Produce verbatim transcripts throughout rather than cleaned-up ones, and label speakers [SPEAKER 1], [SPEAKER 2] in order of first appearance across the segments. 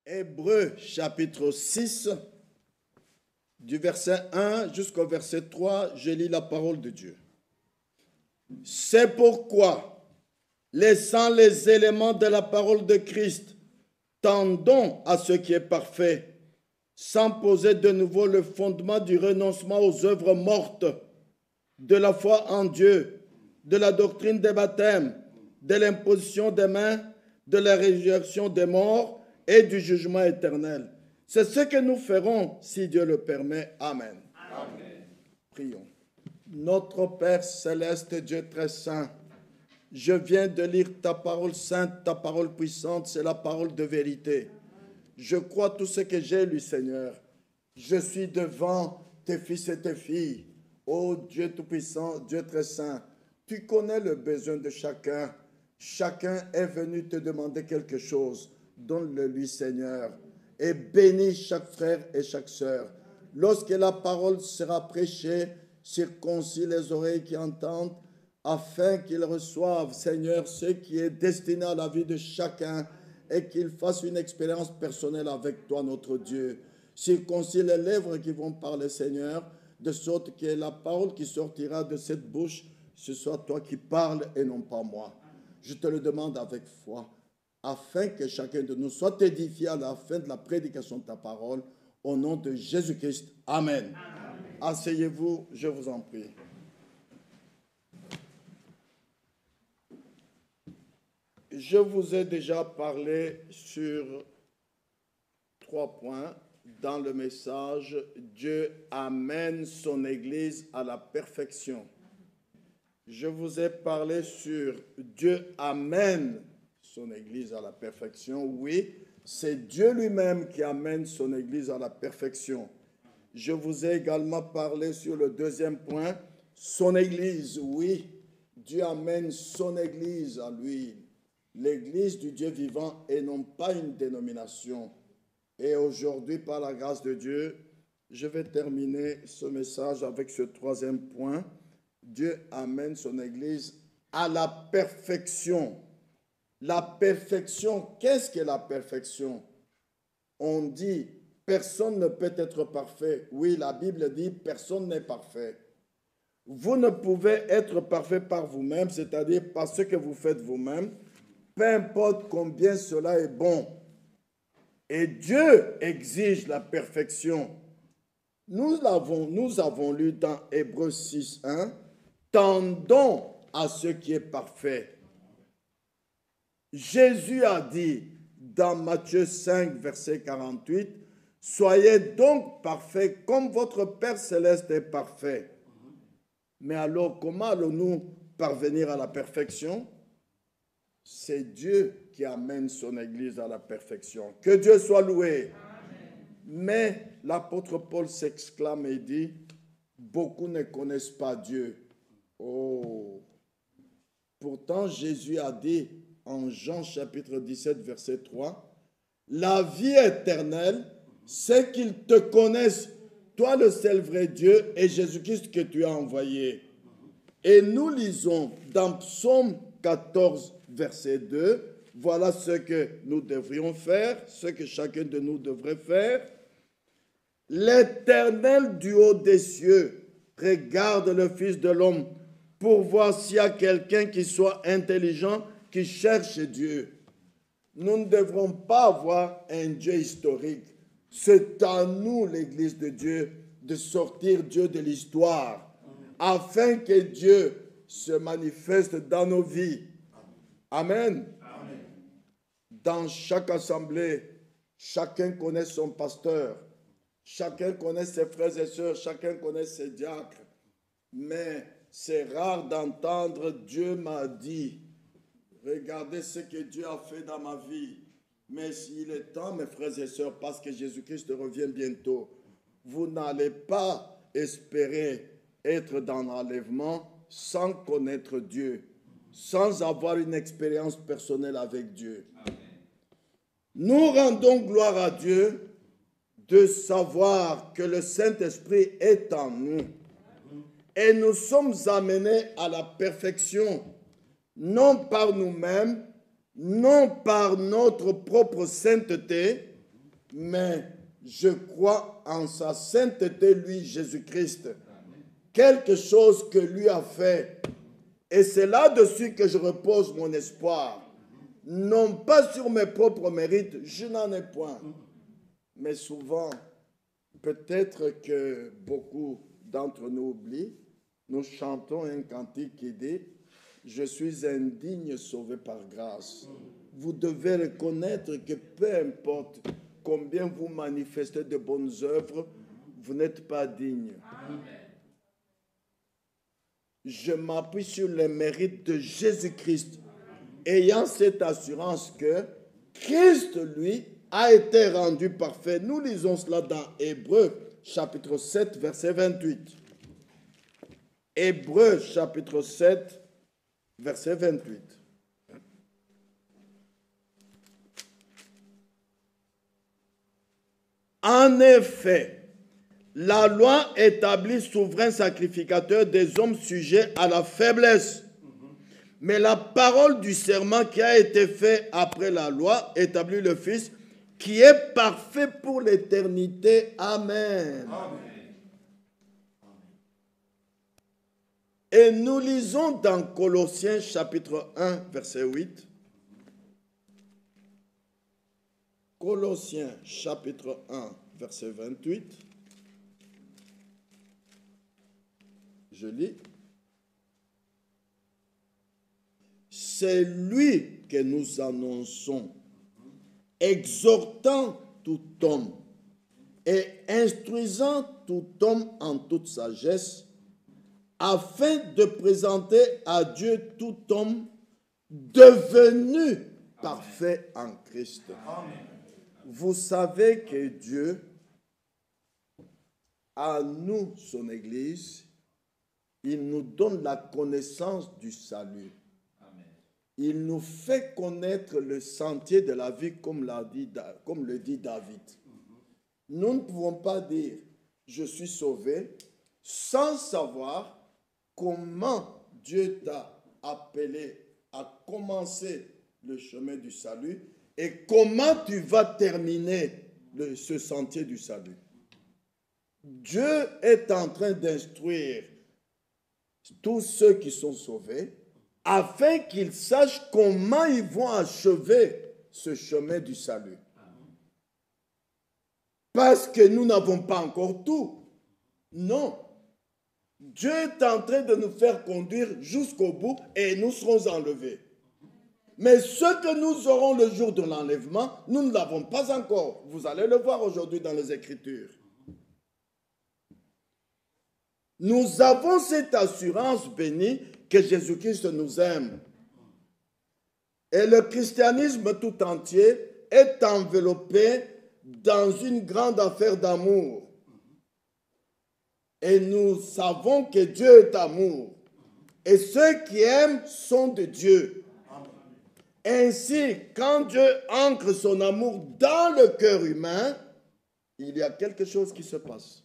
[SPEAKER 1] Hébreux chapitre six, du verset un jusqu'au verset trois, je lis la parole de Dieu. C'est pourquoi, laissant les éléments de la parole de Christ, tendons à ce qui est parfait, sans poser de nouveau le fondement du renoncement aux œuvres mortes, de la foi en Dieu, de la doctrine des baptêmes, de l'imposition des mains, de la résurrection des morts et du jugement éternel. C'est ce que nous ferons si Dieu le permet. Amen. Amen. Prions. Notre Père céleste, Dieu très saint, je viens de lire ta parole sainte, ta parole puissante, c'est la parole de vérité. Je crois tout ce que j'ai lu, Seigneur. Je suis devant tes fils et tes filles. Ô Dieu tout-puissant, Dieu très saint, tu connais le besoin de chacun. Chacun est venu te demander quelque chose. Donne-le lui, Seigneur, et bénis chaque frère et chaque sœur. Lorsque la parole sera prêchée, circoncis les oreilles qui entendent, afin qu'ils reçoivent, Seigneur, ce qui est destiné à la vie de chacun et qu'ils fassent une expérience personnelle avec toi, notre Dieu. Circoncis les lèvres qui vont parler, Seigneur, de sorte que la parole qui sortira de cette bouche, ce soit toi qui parles et non pas moi. Je te le demande avec foi, afin que chacun de nous soit édifié à la fin de la prédication de ta parole, au nom de Jésus-Christ. Amen. Amen. Asseyez-vous, je vous en prie. Je vous ai déjà parlé sur trois points dans le message « Dieu amène son Église à la perfection ». Je vous ai parlé sur « Dieu amène son Église à la perfection ». Oui, c'est Dieu lui-même qui amène son Église à la perfection. Je vous ai également parlé sur le deuxième point, son Église. Oui, Dieu amène son Église à lui, l'Église du Dieu vivant et non pas une dénomination. Et aujourd'hui, par la grâce de Dieu, je vais terminer ce message avec ce troisième point. Dieu amène son Église à la perfection. La perfection, qu'est-ce que la perfection? On dit, personne ne peut être parfait. Oui, la Bible dit, personne n'est parfait. Vous ne pouvez être parfait par vous-même, c'est-à-dire par ce que vous faites vous-même, peu importe combien cela est bon. Et Dieu exige la perfection. Nous l'avons, nous avons lu dans Hébreux six, un, tendons à ce qui est parfait. Jésus a dit dans Matthieu cinq, verset quarante-huit, soyez donc parfaits comme votre Père céleste est parfait. Mais alors, comment allons-nous parvenir à la perfection? C'est Dieu qui amène son Église à la perfection. Que Dieu soit loué. Amen. Mais l'apôtre Paul s'exclame et dit, beaucoup ne connaissent pas Dieu. Oh! Pourtant, Jésus a dit en Jean chapitre dix-sept, verset trois, la vie éternelle, c'est qu'ils te connaissent, toi le seul vrai Dieu et Jésus-Christ que tu as envoyé. Et nous lisons dans Psaume quatorze, verset deux, voilà ce que nous devrions faire, ce que chacun de nous devrait faire. L'Éternel du haut des cieux regarde le Fils de l'homme pour voir s'il y a quelqu'un qui soit intelligent, qui cherche Dieu. Nous ne devrons pas avoir un Dieu historique. C'est à nous, l'Église de Dieu, de sortir Dieu de l'histoire, afin que Dieu se manifeste dans nos vies. Amen. Amen. Dans chaque assemblée, chacun connaît son pasteur, chacun connaît ses frères et sœurs, chacun connaît ses diacres. Mais c'est rare d'entendre Dieu m'a dit, regardez ce que Dieu a fait dans ma vie. Mais s'il est temps, mes frères et sœurs, parce que Jésus-Christ revient bientôt, vous n'allez pas espérer être dans l'enlèvement sans connaître Dieu, sans avoir une expérience personnelle avec Dieu. Amen. Nous rendons gloire à Dieu de savoir que le Saint-Esprit est en nous et nous sommes amenés à la perfection, non par nous-mêmes, non par notre propre sainteté, mais je crois en sa sainteté, lui, Jésus-Christ. Quelque chose que lui a fait. Et c'est là-dessus que je repose mon espoir. Non pas sur mes propres mérites, je n'en ai point. Mais souvent, peut-être que beaucoup d'entre nous oublient, nous chantons un cantique qui dit « Je suis indigne, sauvé par grâce ». Vous devez reconnaître que peu importe combien vous manifestez de bonnes œuvres, vous n'êtes pas digne. Amen. Je m'appuie sur les mérites de Jésus-Christ, ayant cette assurance que Christ, lui, a été rendu parfait. Nous lisons cela dans Hébreux, chapitre sept, verset vingt-huit. Hébreux, chapitre sept, verset vingt-huit. En effet, la loi établit souverain sacrificateur des hommes sujets à la faiblesse. Mais la parole du serment qui a été fait après la loi établit le Fils qui est parfait pour l'éternité. Amen. Amen. Et nous lisons dans Colossiens chapitre un, verset huit. Colossiens chapitre un, verset vingt-huit. Je lis. C'est lui que nous annonçons, exhortant tout homme et instruisant tout homme en toute sagesse, afin de présenter à Dieu tout homme devenu parfait en Christ. Amen. Vous savez que Dieu, à nous, son Église, il nous donne la connaissance du salut. Amen. Il nous fait connaître le sentier de la vie, comme, l'a dit, comme le dit David. Mm-hmm. Nous ne pouvons pas dire « je suis sauvé » sans savoir comment Dieu t'a appelé à commencer le chemin du salut et comment tu vas terminer le, ce sentier du salut. Dieu est en train d'instruire tous ceux qui sont sauvés afin qu'ils sachent comment ils vont achever ce chemin du salut. Parce que nous n'avons pas encore tout. Non. Dieu est en train de nous faire conduire jusqu'au bout et nous serons enlevés. Mais ce que nous aurons le jour de l'enlèvement, nous ne l'avons pas encore. Vous allez le voir aujourd'hui dans les Écritures. Nous avons cette assurance bénie que Jésus-Christ nous aime. Et le christianisme tout entier est enveloppé dans une grande affaire d'amour. Et nous savons que Dieu est amour. Et ceux qui aiment sont de Dieu. Ainsi, quand Dieu ancre son amour dans le cœur humain, il y a quelque chose qui se passe.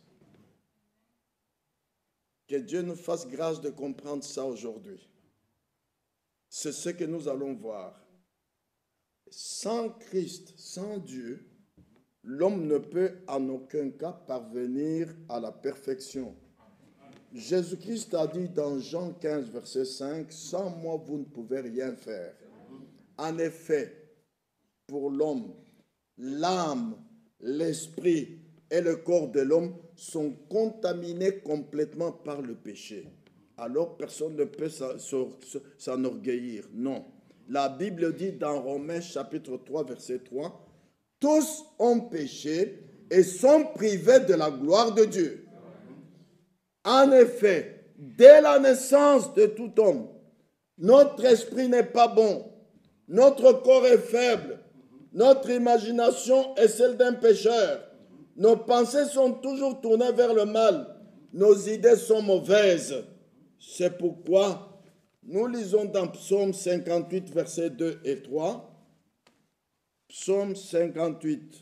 [SPEAKER 1] Que Dieu nous fasse grâce de comprendre ça aujourd'hui. C'est ce que nous allons voir. Sans Christ, sans Dieu, l'homme ne peut en aucun cas parvenir à la perfection. Jésus-Christ a dit dans Jean quinze, verset cinq, « Sans moi, vous ne pouvez rien faire. » En effet, pour l'homme, l'âme, l'esprit et le corps de l'homme sont contaminés complètement par le péché. Alors, personne ne peut s'enorgueillir. Non. La Bible dit dans Romains chapitre trois, verset trois, « Tous ont péché et sont privés de la gloire de Dieu. » En effet, dès la naissance de tout homme, notre esprit n'est pas bon, notre corps est faible, notre imagination est celle d'un pécheur, nos pensées sont toujours tournées vers le mal, nos idées sont mauvaises. C'est pourquoi nous lisons dans Psaume cinquante-huit, versets deux et trois. Psaume cinquante-huit,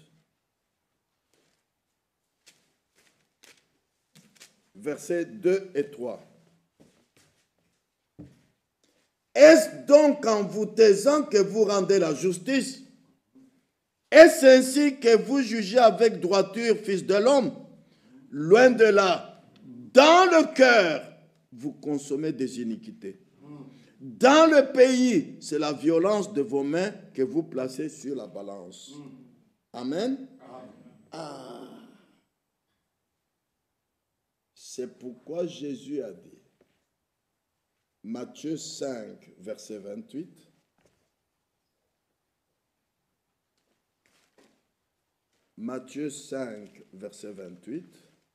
[SPEAKER 1] versets deux et trois. Est-ce donc en vous taisant que vous rendez la justice Est-ce ainsi que vous jugez avec droiture, fils de l'homme? Loin de là. Dans le cœur, vous consommez des iniquités. Dans le pays, c'est la violence de vos mains que vous placez sur la balance. Amen. Ah. C'est pourquoi Jésus a dit, Matthieu cinq, verset vingt-huit, Matthieu cinq, verset vingt-huit,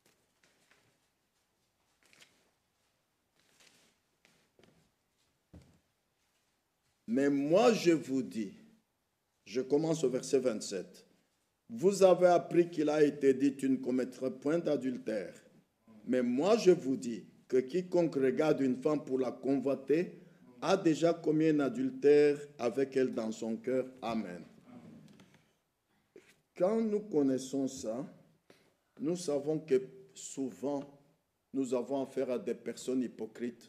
[SPEAKER 1] mais moi je vous dis, je commence au verset vingt-sept, vous avez appris qu'il a été dit, tu ne commettras point d'adultère. Mais moi je vous dis que quiconque regarde une femme pour la convoiter a déjà commis un adultère avec elle dans son cœur. Amen. Quand nous connaissons ça, nous savons que souvent nous avons affaire à des personnes hypocrites.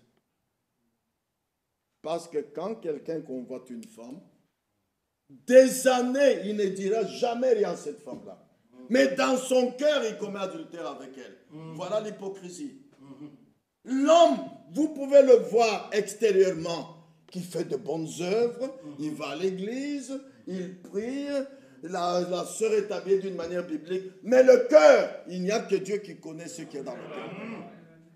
[SPEAKER 1] Parce que quand quelqu'un convoite une femme, des années, il ne dira jamais rien à cette femme-là. Mais dans son cœur, il commet adultère avec elle. Voilà l'hypocrisie. L'homme, vous pouvez le voir extérieurement, qui fait de bonnes œuvres, il va à l'église, il prie, la, la sœur est habillée d'une manière biblique, mais le cœur, il n'y a que Dieu qui connaît ce qui est dans le cœur.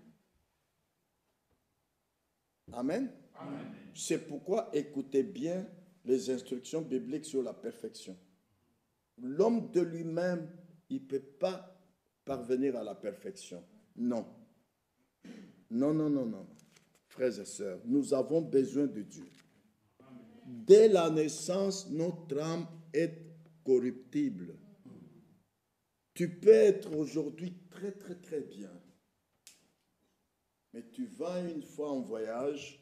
[SPEAKER 1] Amen. Amen. C'est pourquoi écoutez bien les instructions bibliques sur la perfection. L'homme de lui-même, il ne peut pas parvenir à la perfection. Non. Non, non, non, non. Frères et sœurs, nous avons besoin de Dieu. Dès la naissance, notre âme est corruptible. Tu peux être aujourd'hui très, très, très bien. Mais tu vas une fois en voyage,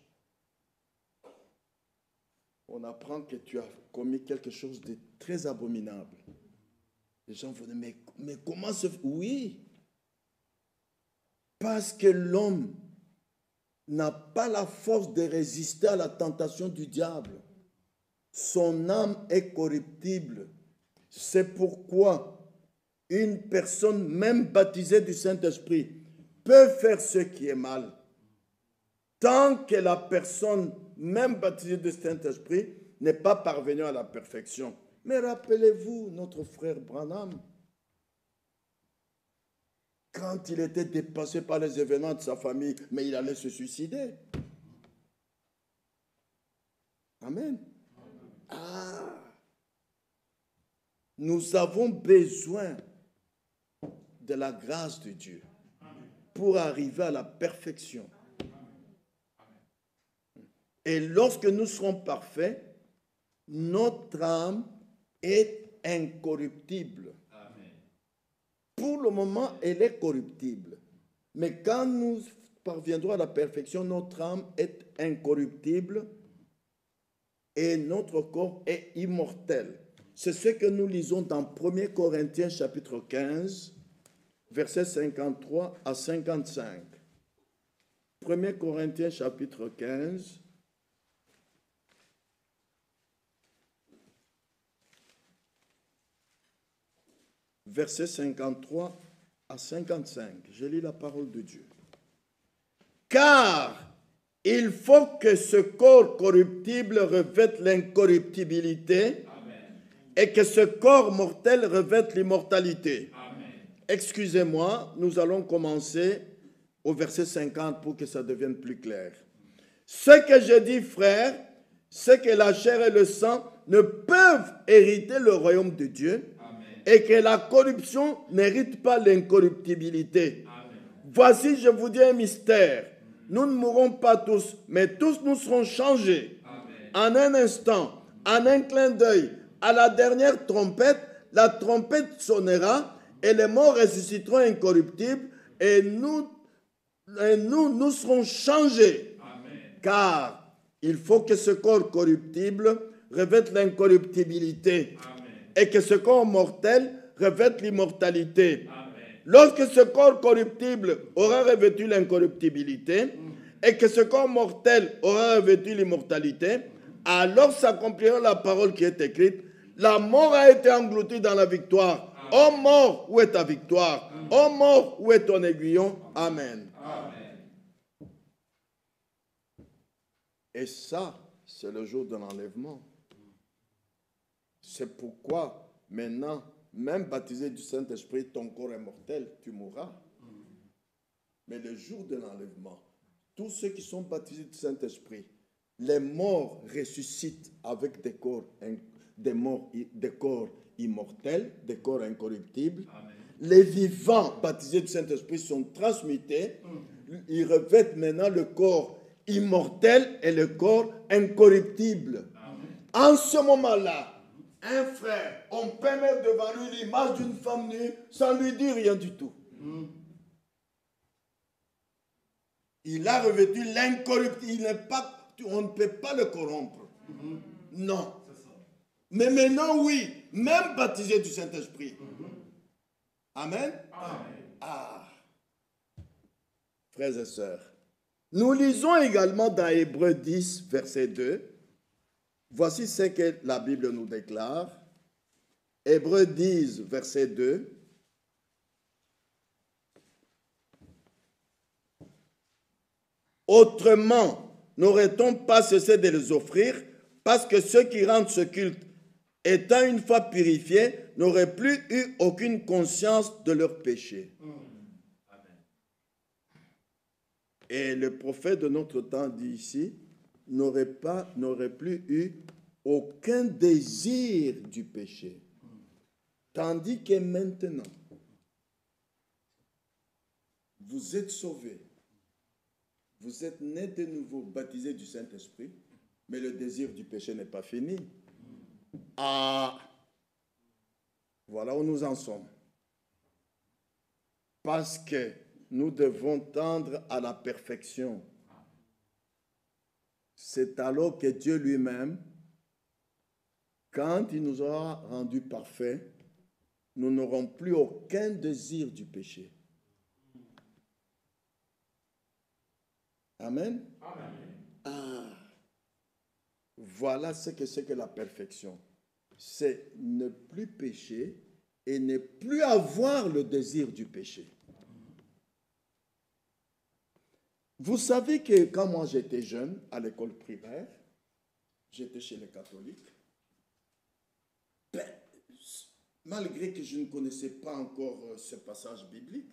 [SPEAKER 1] on apprend que tu as commis quelque chose de très abominable. Les gens vont dire, mais, mais comment se fait? Oui, parce que l'homme n'a pas la force de résister à la tentation du diable. Son âme est corruptible. C'est pourquoi une personne, même baptisée du Saint-Esprit, peut faire ce qui est mal. Tant que la personne, même baptisée du Saint-Esprit, n'est pas parvenue à la perfection. Mais rappelez-vous, notre frère Branham, quand il était dépassé par les événements de sa famille, mais il allait se suicider. Amen. Ah. Nous avons besoin de la grâce de Dieu pour arriver à la perfection. Et lorsque nous serons parfaits, notre âme est incorruptible. Amen. Pour le moment, elle est corruptible. Mais quand nous parviendrons à la perfection, notre âme est incorruptible et notre corps est immortel. C'est ce que nous lisons dans premier Corinthiens chapitre quinze, versets cinquante-trois à cinquante-cinq. premier Corinthiens chapitre quinze, versets cinquante-trois à cinquante-cinq. Je lis la parole de Dieu. Car il faut que ce corps corruptible revête l'incorruptibilité et que ce corps mortel revête l'immortalité. Excusez-moi, nous allons commencer au verset cinquante pour que ça devienne plus clair. Ce que je dis, frère, c'est que la chair et le sang ne peuvent hériter le royaume de Dieu. Et que la corruption n'hérite pas l'incorruptibilité. Voici, je vous dis un mystère. Nous ne mourrons pas tous, mais tous nous serons changés. Amen. En un instant, en un clin d'œil, à la dernière trompette, la trompette sonnera et les morts ressusciteront incorruptibles et nous, et nous, nous serons changés. Amen. Car il faut que ce corps corruptible revête l'incorruptibilité. Amen. Et que ce corps mortel revête l'immortalité. Lorsque ce corps corruptible aura revêtu l'incorruptibilité mm. et que ce corps mortel aura revêtu l'immortalité, alors s'accomplira la parole qui est écrite, La mort a été engloutie dans la victoire. Oh mort, où est ta victoire? Oh mort, où est ton aiguillon? Amen.
[SPEAKER 2] Amen.
[SPEAKER 1] Et ça, c'est le jour de l'enlèvement. C'est pourquoi, maintenant, même baptisé du Saint-Esprit, ton corps est mortel, tu mourras. Mais le jour de l'enlèvement, tous ceux qui sont baptisés du Saint-Esprit, les morts ressuscitent avec des corps, des, morts, des corps immortels, des corps incorruptibles. Amen. Les vivants baptisés du Saint-Esprit sont transmutés. Mm. Ils revêtent maintenant le corps immortel et le corps incorruptible. Amen. En ce moment-là, un frère, on peut mettre devant lui l'image d'une femme nue sans lui dire rien du tout. Mm. Il a revêtu l'incorruptible. Il n'est pas, on ne peut pas le corrompre. Mm-hmm. Non. Mais maintenant, oui, même baptisé du Saint-Esprit. Mm-hmm. Amen. Amen. Ah. Frères et sœurs, nous lisons également dans Hébreux dix, verset deux. Voici ce que la Bible nous déclare. Hébreux dix, verset deux. Autrement, n'aurait-on pas cessé de les offrir, parce que ceux qui rendent ce culte, étant une fois purifiés, n'auraient plus eu aucune conscience de leurs péchés. Mmh. Amen. Et le prophète de notre temps dit ici, n'aurait pas, n'aurait plus eu aucun désir du péché. Mmh. Tandis que maintenant, vous êtes sauvés. Vous êtes nés de nouveau, baptisés du Saint-Esprit, mais le désir du péché n'est pas fini. Ah, voilà où nous en sommes. Parce que nous devons tendre à la perfection. C'est alors que Dieu lui-même, quand il nous aura rendus parfaits, nous n'aurons plus aucun désir du péché. Amen. Amen. Ah, voilà ce que c'est que la perfection. C'est ne plus pécher et ne plus avoir le désir du péché. Vous savez que quand moi j'étais jeune, à l'école primaire, j'étais chez les catholiques, ben, malgré que je ne connaissais pas encore ce passage biblique,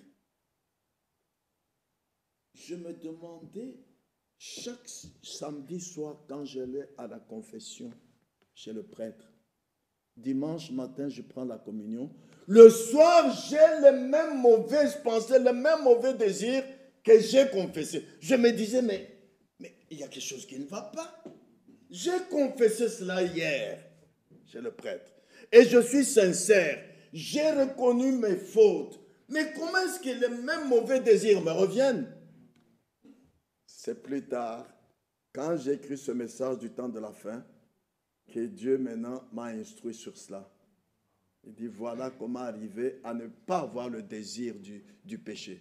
[SPEAKER 1] je me demandais, chaque samedi soir, quand j'allais à la confession chez le prêtre, dimanche matin, je prends la communion, le soir, j'ai les mêmes mauvaises pensées, les mêmes mauvais désirs que j'ai confessés. Je me disais, mais, mais il y a quelque chose qui ne va pas. J'ai confessé cela hier chez le prêtre. Et je suis sincère, j'ai reconnu mes fautes. Mais comment est-ce que les mêmes mauvais désirs me reviennent? C'est plus tard, quand j'ai écrit ce message du temps de la fin, que Dieu maintenant m'a instruit sur cela. Il dit, voilà comment arriver à ne pas avoir le désir du, du péché.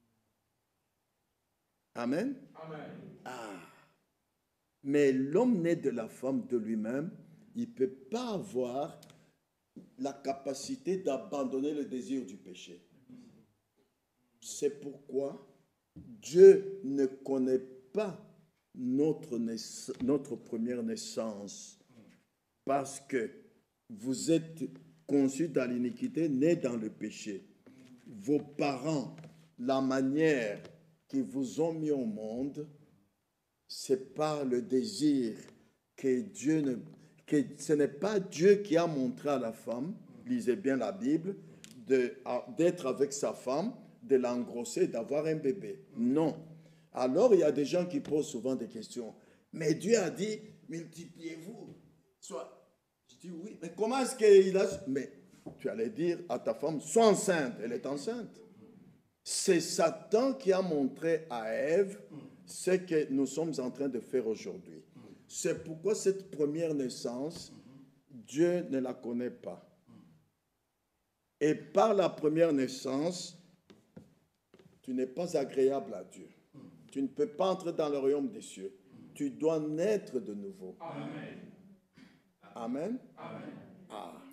[SPEAKER 1] Amen. Amen. Ah. Mais l'homme né de la femme de lui-même, il ne peut pas avoir la capacité d'abandonner le désir du péché. C'est pourquoi Dieu ne connaît pas notre, notre première naissance, parce que vous êtes conçus dans l'iniquité, nés dans le péché. Vos parents, la manière qu'ils vous ont mis au monde, c'est par le désir que Dieu ne... que ce n'est pas Dieu qui a montré à la femme, lisez bien la Bible, de, d'être avec sa femme, de l'engrosser, d'avoir un bébé. Non. Alors, il y a des gens qui posent souvent des questions. Mais Dieu a dit, multipliez-vous. Soit, je dis oui, mais comment est-ce qu'il a... Mais tu allais dire à ta femme, sois enceinte. Elle est enceinte. C'est Satan qui a montré à Ève ce que nous sommes en train de faire aujourd'hui. C'est pourquoi cette première naissance, Dieu ne la connaît pas. Et par la première naissance, tu n'es pas agréable à Dieu. Tu ne peux pas entrer dans le royaume des cieux. Tu dois naître de nouveau. Amen. Amen. Amen. Ah.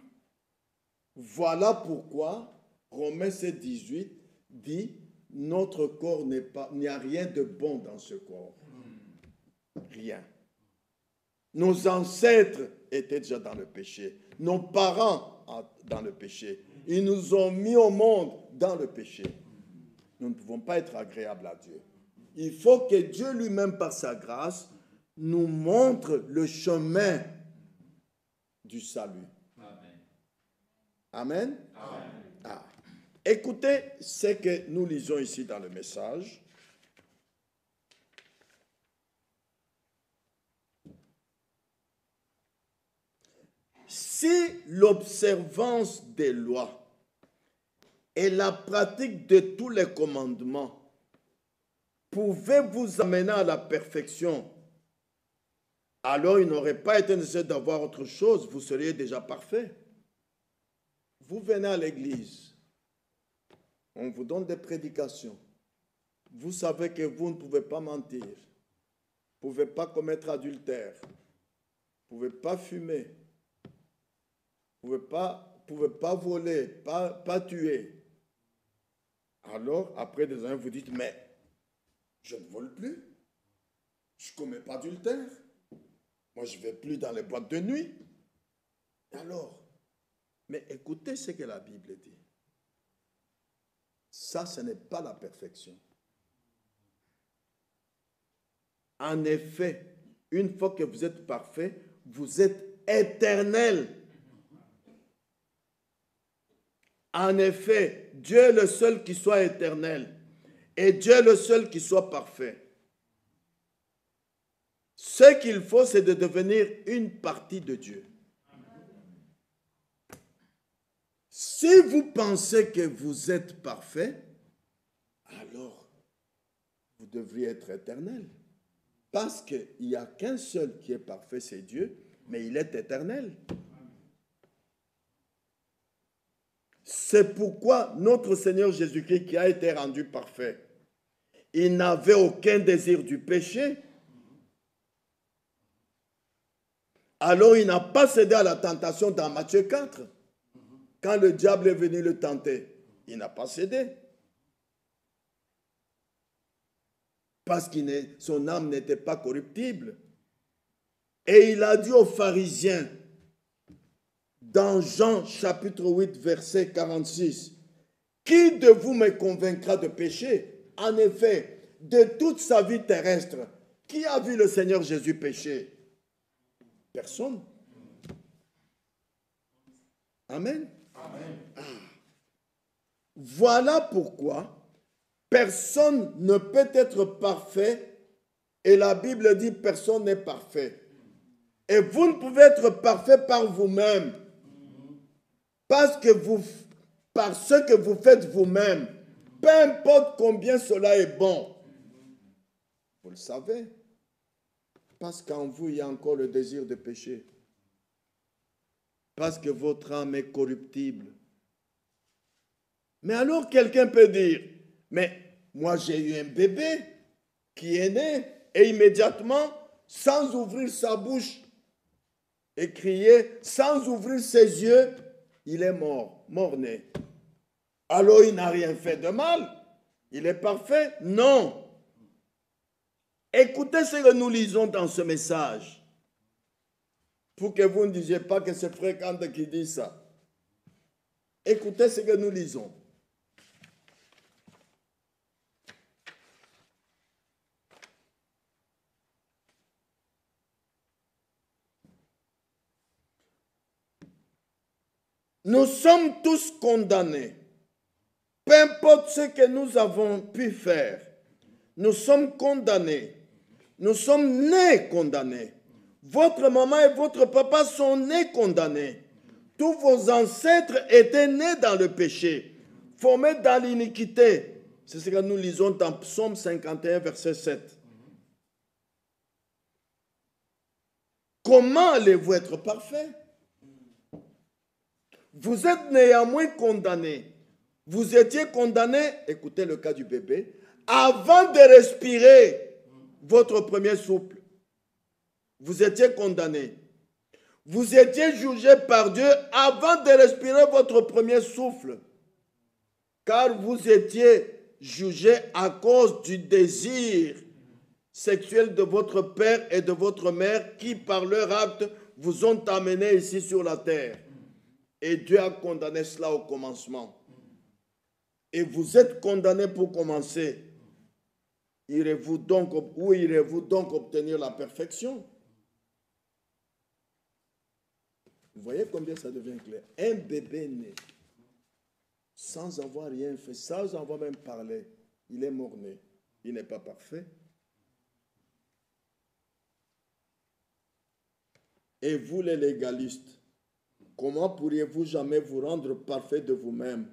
[SPEAKER 1] Voilà pourquoi Romains sept, dix-huit dit notre corps n'est pas, il n'y a rien de bon dans ce corps. Rien. Nos ancêtres étaient déjà dans le péché. Nos parents dans le péché. Ils nous ont mis au monde dans le péché. Nous ne pouvons pas être agréables à Dieu. Il faut que Dieu lui-même, par sa grâce, nous montre le chemin du salut. Amen. Amen. Ah. Écoutez ce que nous lisons ici dans le message. Si l'observance des lois et la pratique de tous les commandements pouvaient vous amener à la perfection, alors il n'aurait pas été nécessaire d'avoir autre chose, vous seriez déjà parfait. Vous venez à l'église, on vous donne des prédications. Vous savez que vous ne pouvez pas mentir, vous ne pouvez pas commettre adultère, vous ne pouvez pas fumer, vous ne pouvez pas, pouvez pas voler, pas, pas tuer. Alors, après des années, vous dites, mais je ne vole plus, je ne commets pas d'adultère, moi je ne vais plus dans les boîtes de nuit. Alors, mais écoutez ce que la Bible dit. Ça, ce n'est pas la perfection. En effet, une fois que vous êtes parfait, vous êtes éternel. En effet, Dieu est le seul qui soit éternel. Et Dieu est le seul qui soit parfait. Ce qu'il faut, c'est de devenir une partie de Dieu. Si vous pensez que vous êtes parfait, alors vous devriez être éternel. Parce qu'il n'y a qu'un seul qui est parfait, c'est Dieu, mais il est éternel. C'est pourquoi notre Seigneur Jésus-Christ, qui a été rendu parfait, il n'avait aucun désir du péché. Alors il n'a pas cédé à la tentation dans Matthieu quatre. Quand le diable est venu le tenter, il n'a pas cédé. Parce que son âme n'était pas corruptible. Et il a dit aux pharisiens, dans Jean chapitre huit, verset quarante-six, « Qui de vous me convaincra de pécher ?» En effet, de toute sa vie terrestre, qui a vu le Seigneur Jésus pécher? Personne. Amen. Amen. Ah. Voilà pourquoi personne ne peut être parfait, et la Bible dit personne n'est parfait. Et vous ne pouvez être parfait par vous-même, parce que vous, par ce que vous faites vous-même, peu importe combien cela est bon. Vous le savez, parce qu'en vous, il y a encore le désir de pécher. Parce que votre âme est corruptible. Mais alors quelqu'un peut dire, mais moi j'ai eu un bébé qui est né et immédiatement, sans ouvrir sa bouche et crier, sans ouvrir ses yeux, il est mort, mort-né. Alors il n'a rien fait de mal. Il est parfait? Non. Écoutez ce que nous lisons dans ce message. Pour que vous ne disiez pas que c'est Fréquente qui dit ça. Écoutez ce que nous lisons. Nous sommes tous condamnés. Peu importe ce que nous avons pu faire, nous sommes condamnés. Nous sommes nés condamnés. Votre maman et votre papa sont nés condamnés. Tous vos ancêtres étaient nés dans le péché, formés dans l'iniquité. C'est ce que nous lisons dans Psaume cinquante et un, verset sept. Comment allez-vous être parfait? Vous êtes néanmoins condamnés. Vous étiez condamnés, écoutez le cas du bébé, avant de respirer votre premier souffle. Vous étiez condamnés. Vous étiez jugés par Dieu avant de respirer votre premier souffle, car vous étiez jugés à cause du désir sexuel de votre père et de votre mère qui, par leur acte, vous ont amené ici sur la terre. Et Dieu a condamné cela au commencement. Et vous êtes condamnés pour commencer. Irez-vous donc, où irez-vous donc obtenir la perfection? Vous voyez combien ça devient clair? Un bébé né, sans avoir rien fait, sans avoir même parlé, il est mort-né. Il n'est pas parfait. Et vous les légalistes, comment pourriez-vous jamais vous rendre parfait de vous-même,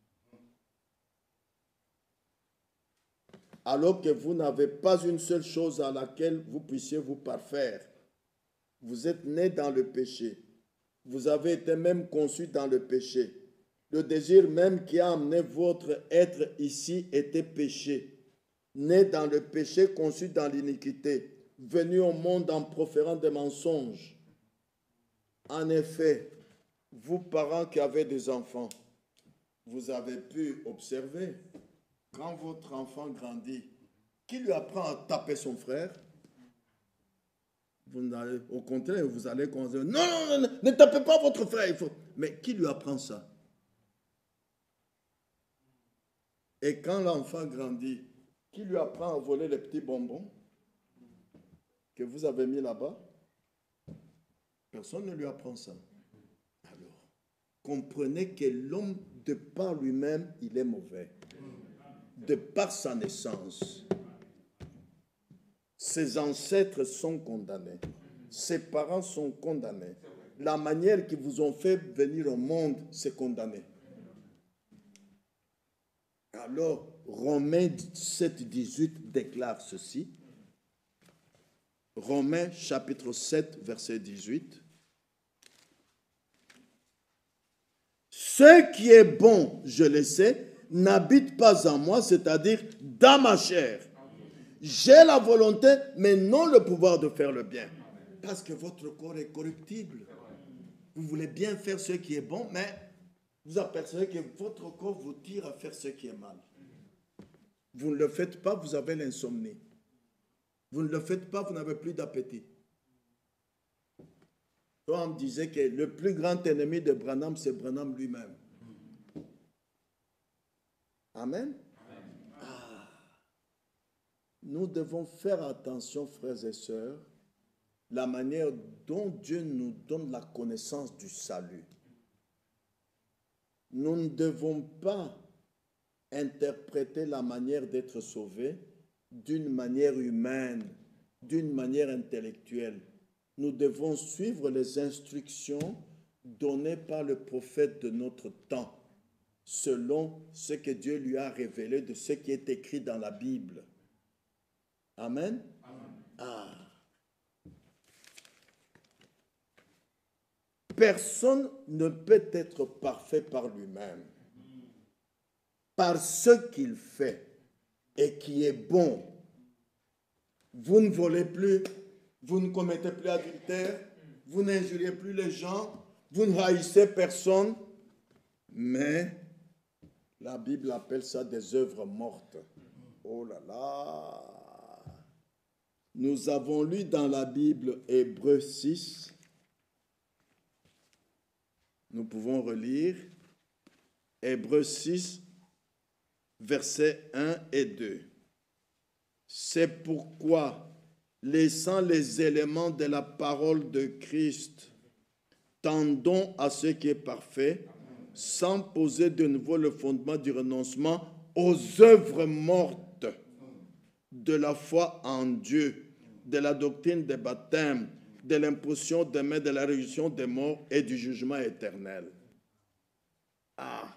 [SPEAKER 1] alors que vous n'avez pas une seule chose à laquelle vous puissiez vous parfaire? Vous êtes nés dans le péché. Vous avez été même conçus dans le péché. Le désir même qui a amené votre être ici était péché. Né dans le péché, conçu dans l'iniquité, venu au monde en proférant des mensonges. En effet, vous parents qui avez des enfants, vous avez pu observer, quand votre enfant grandit, qui lui apprend à taper son frère? Vous n'allez, au contraire, vous allez dire, non, non, non, ne tapez pas votre frère. Il faut... Mais qui lui apprend ça? Et quand l'enfant grandit, qui lui apprend à voler les petits bonbons que vous avez mis là-bas? Personne ne lui apprend ça. Alors, comprenez que l'homme, de par lui-même, il est mauvais. De par sa naissance. Ses ancêtres sont condamnés. Ses parents sont condamnés. La manière qu'ils vous ont fait venir au monde, c'est condamné. Alors, Romains sept, dix-huit déclare ceci. Romains chapitre sept, verset dix-huit. Ce qui est bon, je le sais, n'habite pas en moi, c'est-à-dire dans ma chair. J'ai la volonté, mais non le pouvoir de faire le bien. Parce que votre corps est corruptible. Vous voulez bien faire ce qui est bon, mais vous apercevez que votre corps vous tire à faire ce qui est mal. Vous ne le faites pas, vous avez l'insomnie. Vous ne le faites pas, vous n'avez plus d'appétit. Toi, on me disait que le plus grand ennemi de Branham, c'est Branham lui-même. Amen. Ah. Nous devons faire attention, frères et sœurs, la manière dont Dieu nous donne la connaissance du salut. Nous ne devons pas interpréter la manière d'être sauvé d'une manière humaine, d'une manière intellectuelle. Nous devons suivre les instructions données par le prophète de notre temps, selon ce que Dieu lui a révélé de ce qui est écrit dans la Bible. Amen. Amen. Ah. Personne ne peut être parfait par lui-même. Par ce qu'il fait et qui est bon. Vous ne volez plus, vous ne commettez plus adultère, vous n'injuriez plus les gens, vous ne haïssez personne, mais la Bible appelle ça des œuvres mortes. Oh là là! Nous avons lu dans la Bible Hébreux six. Nous pouvons relire Hébreux six, versets un et deux. C'est pourquoi, laissant les éléments de la parole de Christ, tendons à ce qui est parfait, sans poser de nouveau le fondement du renoncement aux œuvres mortes de la foi en Dieu, de la doctrine des baptêmes, de l'imposition des mains, de la résurrection des morts et du jugement éternel. Ah!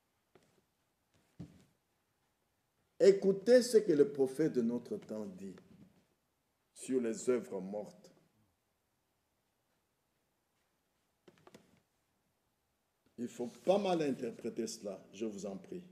[SPEAKER 1] Écoutez ce que le prophète de notre temps dit sur les œuvres mortes. Il faut pas mal interpréter cela, je vous en prie.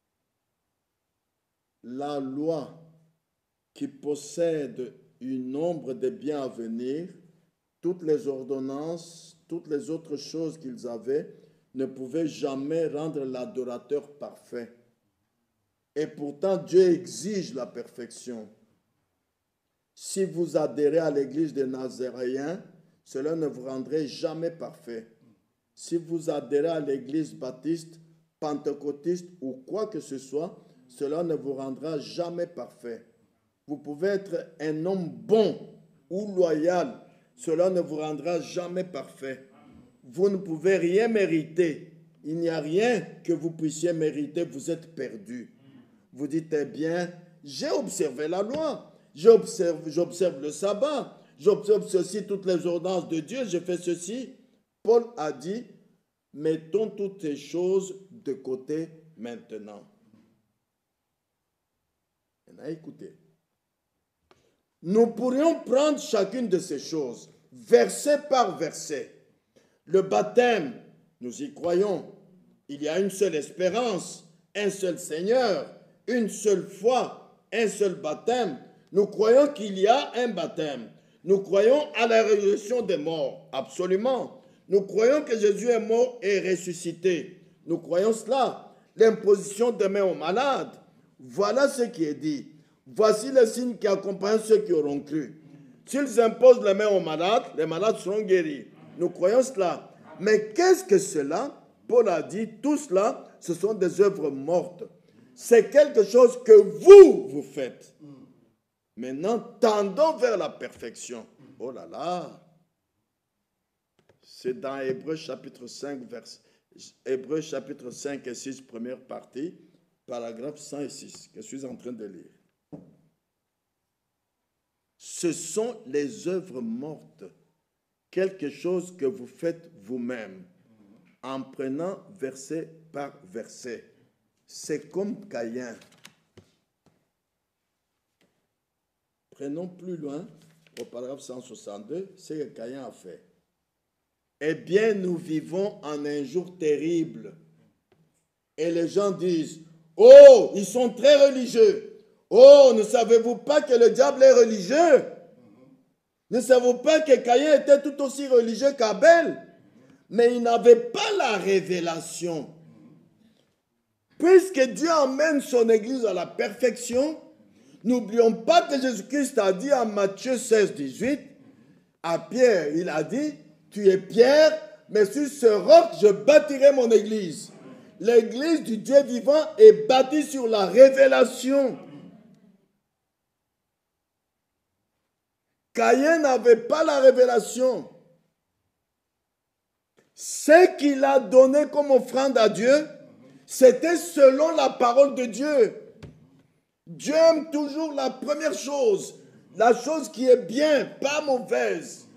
[SPEAKER 1] La loi qui possède une ombre des biens à venir, toutes les ordonnances, toutes les autres choses qu'ils avaient ne pouvaient jamais rendre l'adorateur parfait. Et pourtant, Dieu exige la perfection. Si vous adhérez à l'église des Nazaréens, cela ne vous rendrait jamais parfait. Si vous adhérez à l'église baptiste, pentecôtiste ou quoi que ce soit, cela ne vous rendra jamais parfait. Vous pouvez être un homme bon ou loyal, cela ne vous rendra jamais parfait. Vous ne pouvez rien mériter. Il n'y a rien que vous puissiez mériter, vous êtes perdu. Vous dites, eh bien, j'ai observé la loi, j'observe, j'observe le sabbat, j'observe ceci, toutes les ordonnances de Dieu, j'ai fait ceci. Paul a dit, mettons toutes ces choses de côté maintenant. Maintenant, écoutez. Nous pourrions prendre chacune de ces choses, verset par verset. Le baptême, nous y croyons. Il y a une seule espérance, un seul Seigneur, une seule foi, un seul baptême. Nous croyons qu'il y a un baptême. Nous croyons à la résurrection des morts, absolument. Nous croyons que Jésus est mort et ressuscité. Nous croyons cela. L'imposition des mains aux malades. Voilà ce qui est dit. Voici les signes qui accompagnent ceux qui auront cru. S'ils imposent les mains aux malades, les malades seront guéris. Nous croyons cela. Mais qu'est-ce que cela? Paul a dit, tout cela, ce sont des œuvres mortes. C'est quelque chose que vous, vous faites. Maintenant, tendons vers la perfection. Oh là là! C'est dans Hébreux chapitre cinq, vers, Hébreux chapitre cinq et six, première partie, paragraphe cent six, que je suis en train de lire. Ce sont les œuvres mortes, quelque chose que vous faites vous-même, en prenant verset par verset. C'est comme Caïn. Prenons plus loin, au paragraphe cent soixante-deux, ce que Caïn a fait. Eh bien, nous vivons en un jour terrible. Et les gens disent, oh, ils sont très religieux. Oh, ne savez-vous pas que le diable est religieux? Ne savez-vous pas que Caïn était tout aussi religieux qu'Abel? Mais il n'avait pas la révélation. Puisque Dieu emmène son Église à la perfection, n'oublions pas que Jésus-Christ a dit en Matthieu seize, dix-huit, à Pierre, il a dit, tu es Pierre, mais sur ce roc, je bâtirai mon Église. L'Église du Dieu vivant est bâtie sur la révélation. Caïn n'avait pas la révélation. Ce qu'il a donné comme offrande à Dieu, c'était selon la parole de Dieu. Dieu aime toujours la première chose, la chose qui est bien, pas mauvaise.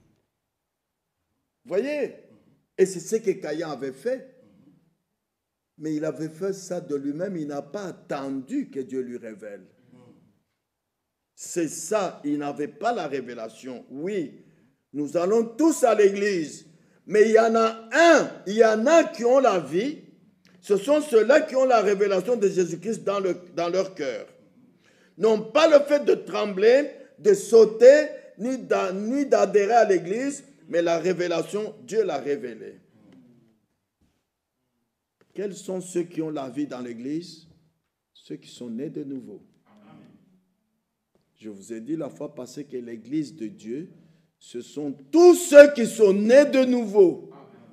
[SPEAKER 1] Voyez? Et c'est ce que Caïn avait fait. Mais il avait fait ça de lui-même, il n'a pas attendu que Dieu lui révèle. C'est ça, il n'avait pas la révélation. Oui, nous allons tous à l'église, mais il y en a un, il y en a qui ont la vie, ce sont ceux-là qui ont la révélation de Jésus-Christ dans, le, dans leur cœur. Non pas le fait de trembler, de sauter, ni d'adhérer à l'église, mais la révélation, Dieu l'a révélée. Quels sont ceux qui ont la vie dans l'église? Ceux qui sont nés de nouveau. Je vous ai dit la fois passée que l'église de Dieu, ce sont tous ceux qui sont nés de nouveau.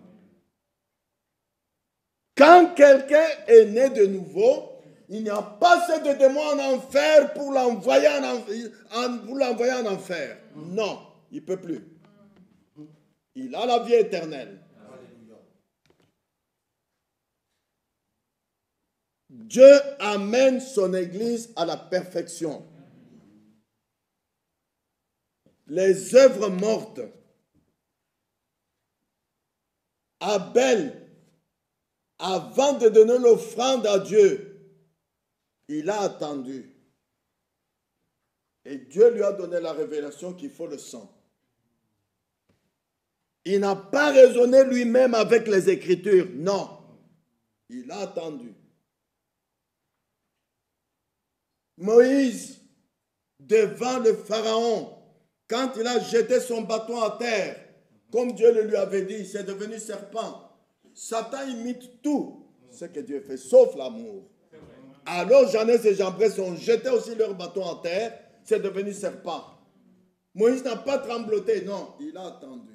[SPEAKER 1] Quand quelqu'un est né de nouveau, il n'y a pas assez de démons en enfer pour l'envoyer en, en, pour l'envoyer en enfer. Non, il ne peut plus. Il a la vie éternelle. Dieu amène son Église à la perfection. Les œuvres mortes. Abel, avant de donner l'offrande à Dieu, il a attendu. Et Dieu lui a donné la révélation qu'il faut le sang. Il n'a pas raisonné lui-même avec les Écritures. Non. Il a attendu. Moïse, devant le Pharaon, Quand il a jeté son bâton à terre, comme Dieu le lui avait dit, c'est devenu serpent. Satan imite tout ce que Dieu fait, sauf l'amour. Alors Jeannès et Jambres ont jeté aussi leur bâton à terre, c'est devenu serpent. Moïse n'a pas trembloté, non, il a attendu.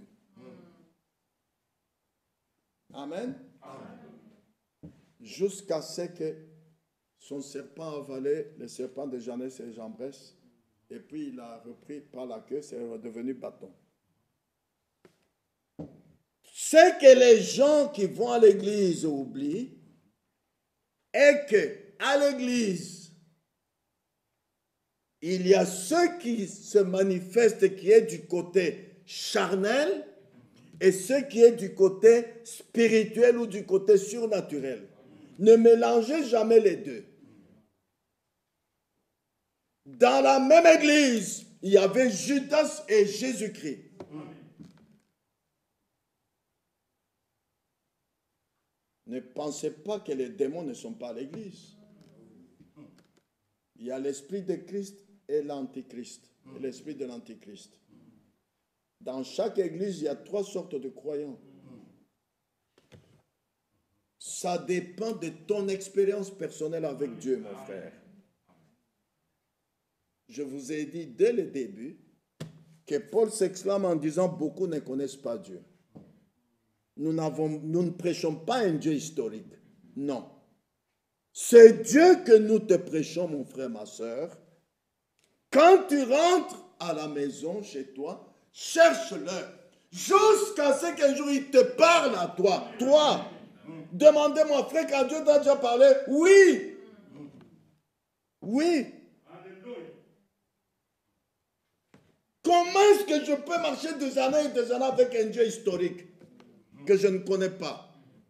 [SPEAKER 1] Amen. Amen. Jusqu'à ce que son serpent avalait le serpent de Jeannès et Jambres, et puis il a repris par la queue, c'est redevenu bâton. Ce que les gens qui vont à l'église oublient est que à l'église, il y a ceux qui se manifestent qui est du côté charnel et ceux qui est du côté spirituel ou du côté surnaturel. Ne mélangez jamais les deux. Dans la même église, il y avait Judas et Jésus-Christ. Ne pensez pas que les démons ne sont pas à l'église. Il y a l'esprit de Christ et l'antichrist, et l'esprit de l'antichrist. Dans chaque église, il y a trois sortes de croyants. Ça dépend de ton expérience personnelle avec Dieu, mon frère. Je vous ai dit dès le début que Paul s'exclame en disant « Beaucoup ne connaissent pas Dieu ». Nous, n'avons, nous ne prêchons pas un Dieu historique. Non. C'est Dieu que nous te prêchons, mon frère, ma soeur. Quand tu rentres à la maison, chez toi, cherche-le. Jusqu'à ce qu'un jour il te parle à toi. Toi. Demandez-moi, frère, quand Dieu t'a déjà parlé, oui. Oui. Comment est-ce que je peux marcher des années et des années avec un Dieu historique que je ne connais pas?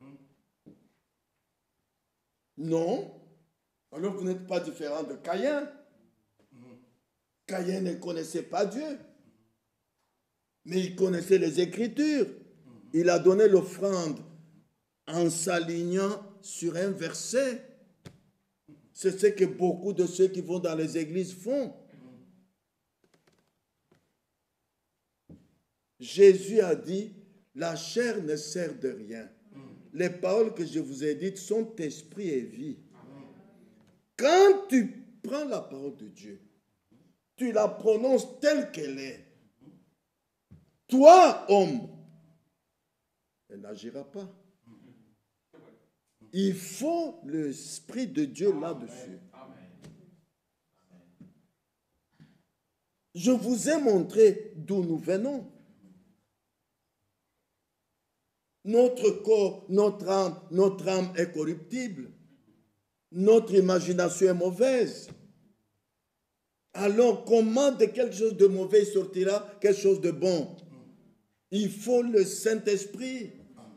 [SPEAKER 1] Non. Alors vous n'êtes pas différent de Caïn. Caïn ne connaissait pas Dieu. Mais il connaissait les Écritures. Il a donné l'offrande en s'alignant sur un verset. C'est ce que beaucoup de ceux qui vont dans les églises font. Jésus a dit, la chair ne sert de rien. Les paroles que je vous ai dites sont esprit et vie. Quand tu prends la parole de Dieu, tu la prononces telle qu'elle est. Toi, homme, elle n'agira pas. Il faut l'Esprit de Dieu là-dessus. Je vous ai montré d'où nous venons. Notre corps, notre âme, notre âme est corruptible. Notre imagination est mauvaise. Alors, comment de quelque chose de mauvais sortira quelque chose de bon? Il faut le Saint-Esprit.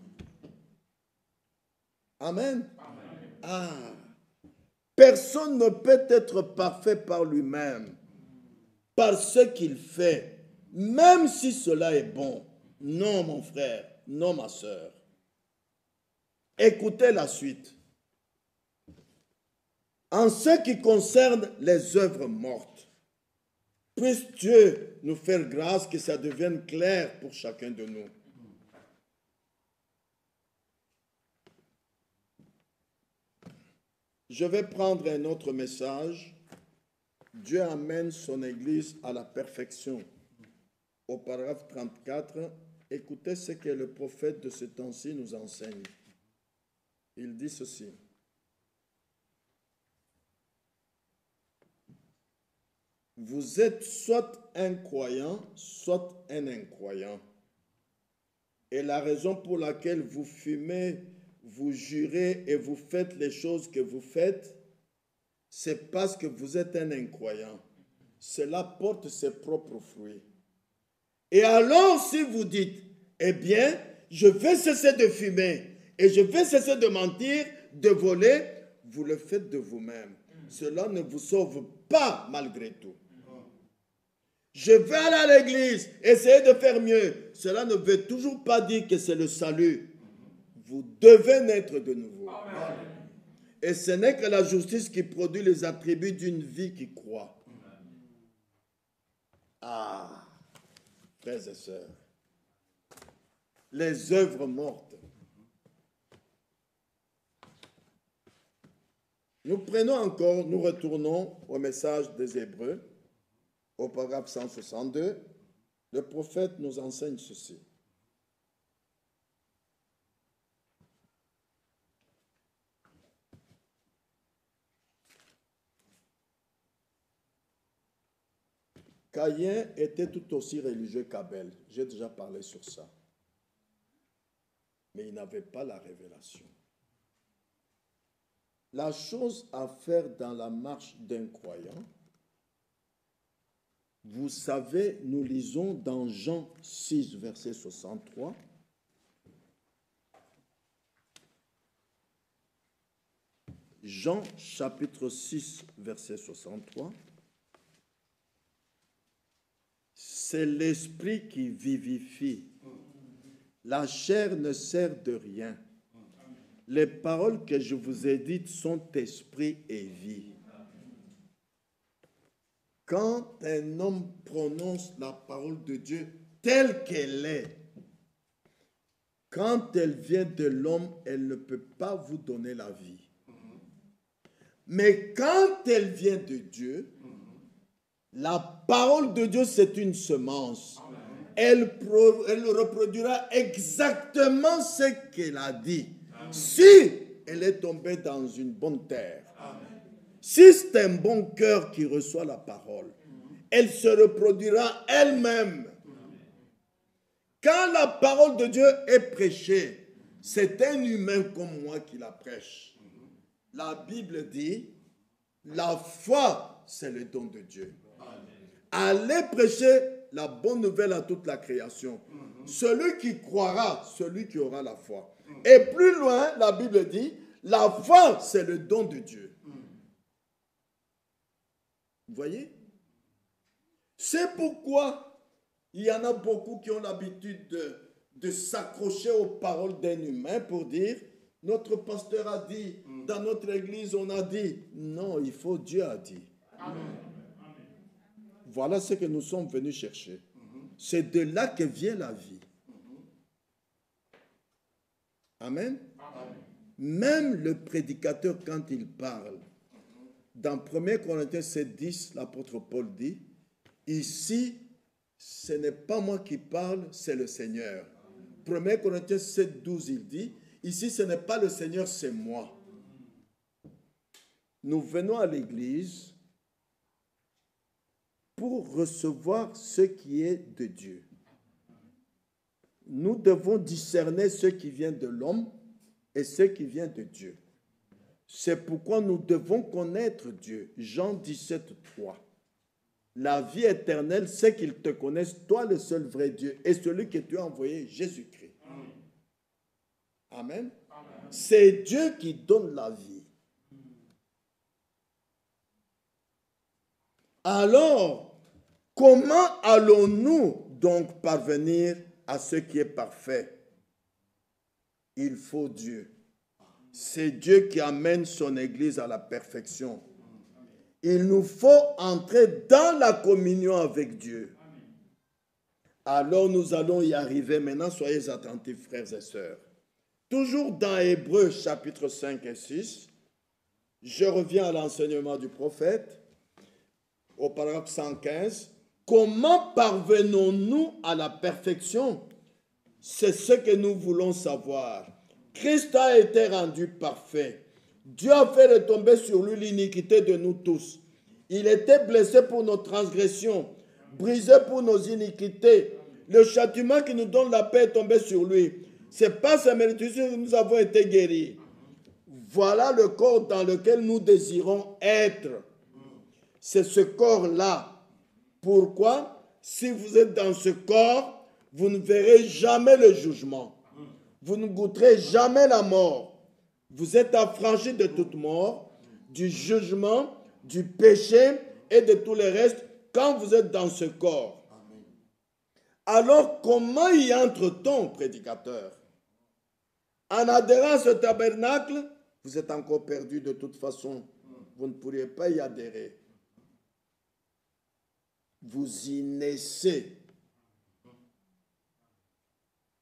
[SPEAKER 1] Amen. Amen. Ah. Personne ne peut être parfait par lui-même, par ce qu'il fait, même si cela est bon. Non, mon frère. Non, ma sœur. Écoutez la suite. En ce qui concerne les œuvres mortes, puisse Dieu nous faire grâce que ça devienne clair pour chacun de nous. Je vais prendre un autre message. Dieu amène son Église à la perfection. Au paragraphe trente-quatre, écoutez ce que le prophète de ce temps-ci nous enseigne. Il dit ceci. Vous êtes soit un croyant, soit un incroyant. Et la raison pour laquelle vous fumez, vous jurez et vous faites les choses que vous faites, c'est parce que vous êtes un incroyant. Cela porte ses propres fruits. Et alors, si vous dites, eh bien, je vais cesser de fumer et je vais cesser de mentir, de voler, vous le faites de vous-même. Cela ne vous sauve pas malgré tout. Je vais aller à l'église, essayer de faire mieux. Cela ne veut toujours pas dire que c'est le salut. Vous devez naître de nouveau. Amen. Et ce n'est que la justice qui produit les attributs d'une vie qui croit. Ah. frères et sœurs. Les œuvres mortes. Nous prenons encore, nous retournons au message des Hébreux, au paragraphe cent soixante-deux. Le prophète nous enseigne ceci. Caïn était tout aussi religieux qu'Abel. J'ai déjà parlé sur ça. Mais il n'avait pas la révélation. La chose à faire dans la marche d'un croyant, vous savez, nous lisons dans Jean six, verset soixante-trois. Jean chapitre six, verset soixante-trois. C'est l'esprit qui vivifie. La chair ne sert de rien. Les paroles que je vous ai dites sont esprit et vie. Quand un homme prononce la parole de Dieu telle qu'elle est, quand elle vient de l'homme, elle ne peut pas vous donner la vie. Mais quand elle vient de Dieu, la parole de Dieu, c'est une semence. Elle, pro, elle reproduira exactement ce qu'elle a dit. Amen. Si elle est tombée dans une bonne terre, amen, si c'est un bon cœur qui reçoit la parole, amen, elle se reproduira elle-même. Quand la parole de Dieu est prêchée, c'est un humain comme moi qui la prêche. La Bible dit, la foi, c'est le don de Dieu. Allez prêcher la bonne nouvelle à toute la création. Mm-hmm. Celui qui croira, celui qui aura la foi. Mm-hmm. Et plus loin, la Bible dit, la foi, c'est le don de Dieu. Mm-hmm. Vous voyez? C'est pourquoi il y en a beaucoup qui ont l'habitude de, de s'accrocher aux paroles d'un humain pour dire, notre pasteur a dit, mm-hmm, dans notre église on a dit. Non, il faut Dieu a dit. Amen. Voilà ce que nous sommes venus chercher. Mm-hmm. C'est de là que vient la vie. Mm-hmm. Amen. Amen. Même le prédicateur, quand il parle, mm-hmm, dans premier Corinthiens sept, dix, l'apôtre Paul dit, ici, ce n'est pas moi qui parle, c'est le Seigneur. premier Corinthiens sept, douze, il dit, ici, ce n'est pas le Seigneur, c'est moi. Mm-hmm. Nous venons à l'église pour recevoir ce qui est de Dieu. Nous devons discerner ce qui vient de l'homme et ce qui vient de Dieu. C'est pourquoi nous devons connaître Dieu. Jean dix-sept, trois. La vie éternelle, c'est qu'ils te connaissent, toi le seul vrai Dieu, et celui que tu as envoyé, Jésus-Christ. Amen. Amen. C'est Dieu qui donne la vie. Alors, comment allons-nous donc parvenir à ce qui est parfait? Il faut Dieu. C'est Dieu qui amène son Église à la perfection. Il nous faut entrer dans la communion avec Dieu. Alors nous allons y arriver. Maintenant, soyez attentifs, frères et sœurs. Toujours dans Hébreux chapitre cinq et six, je reviens à l'enseignement du prophète. Au paragraphe cent quinze, comment parvenons-nous à la perfection? C'est ce que nous voulons savoir. Christ a été rendu parfait. Dieu a fait retomber sur lui l'iniquité de nous tous. Il était blessé pour nos transgressions, brisé pour nos iniquités. Le châtiment qui nous donne la paix est tombé sur lui. C'est pas sa méritocratie que nous avons été guéris. Voilà le corps dans lequel nous désirons être. C'est ce corps-là. Pourquoi? Si vous êtes dans ce corps, vous ne verrez jamais le jugement. Vous ne goûterez jamais la mort. Vous êtes affranchis de toute mort, du jugement, du péché et de tout le reste quand vous êtes dans ce corps. Alors, comment y entre-t-on, prédicateur? En adhérant à ce tabernacle, vous êtes encore perdu de toute façon. Vous ne pourriez pas y adhérer. Vous y naissez.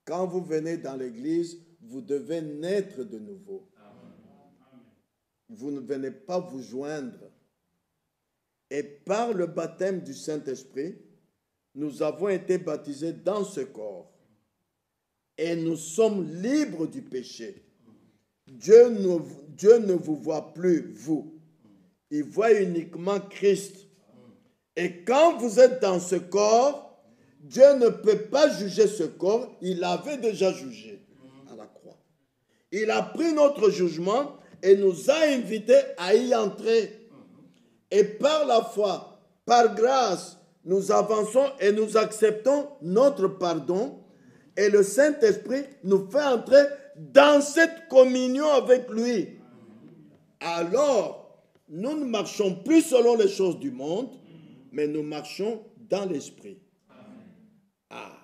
[SPEAKER 1] Quand vous venez dans l'église, vous devez naître de nouveau. Vous ne venez pas vous joindre. Et par le baptême du Saint-Esprit, nous avons été baptisés dans ce corps. Et nous sommes libres du péché. Dieu ne, Dieu ne vous voit plus, vous. Il voit uniquement Christ. Et quand vous êtes dans ce corps, Dieu ne peut pas juger ce corps. Il l'avait déjà jugé à la croix. Il a pris notre jugement et nous a invités à y entrer. Et par la foi, par grâce, nous avançons et nous acceptons notre pardon. Et le Saint-Esprit nous fait entrer dans cette communion avec lui. Alors, nous ne marchons plus selon les choses du monde, mais nous marchons dans l'Esprit. Ah.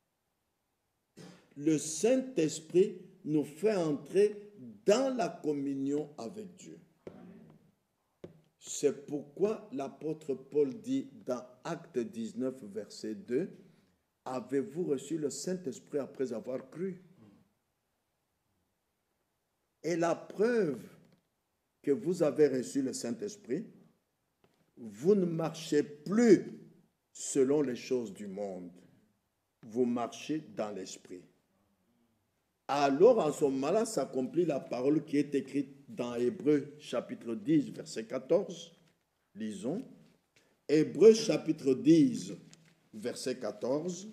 [SPEAKER 1] Le Saint-Esprit nous fait entrer dans la communion avec Dieu. C'est pourquoi l'apôtre Paul dit dans Actes dix-neuf, verset deux, « Avez-vous reçu le Saint-Esprit après avoir cru ?» Et la preuve que vous avez reçu le Saint-Esprit, vous ne marchez plus selon les choses du monde. Vous marchez dans l'Esprit. Alors, en ce moment-là, s'accomplit la parole qui est écrite dans Hébreux chapitre dix, verset quatorze. Lisons. Hébreux chapitre dix, verset quatorze.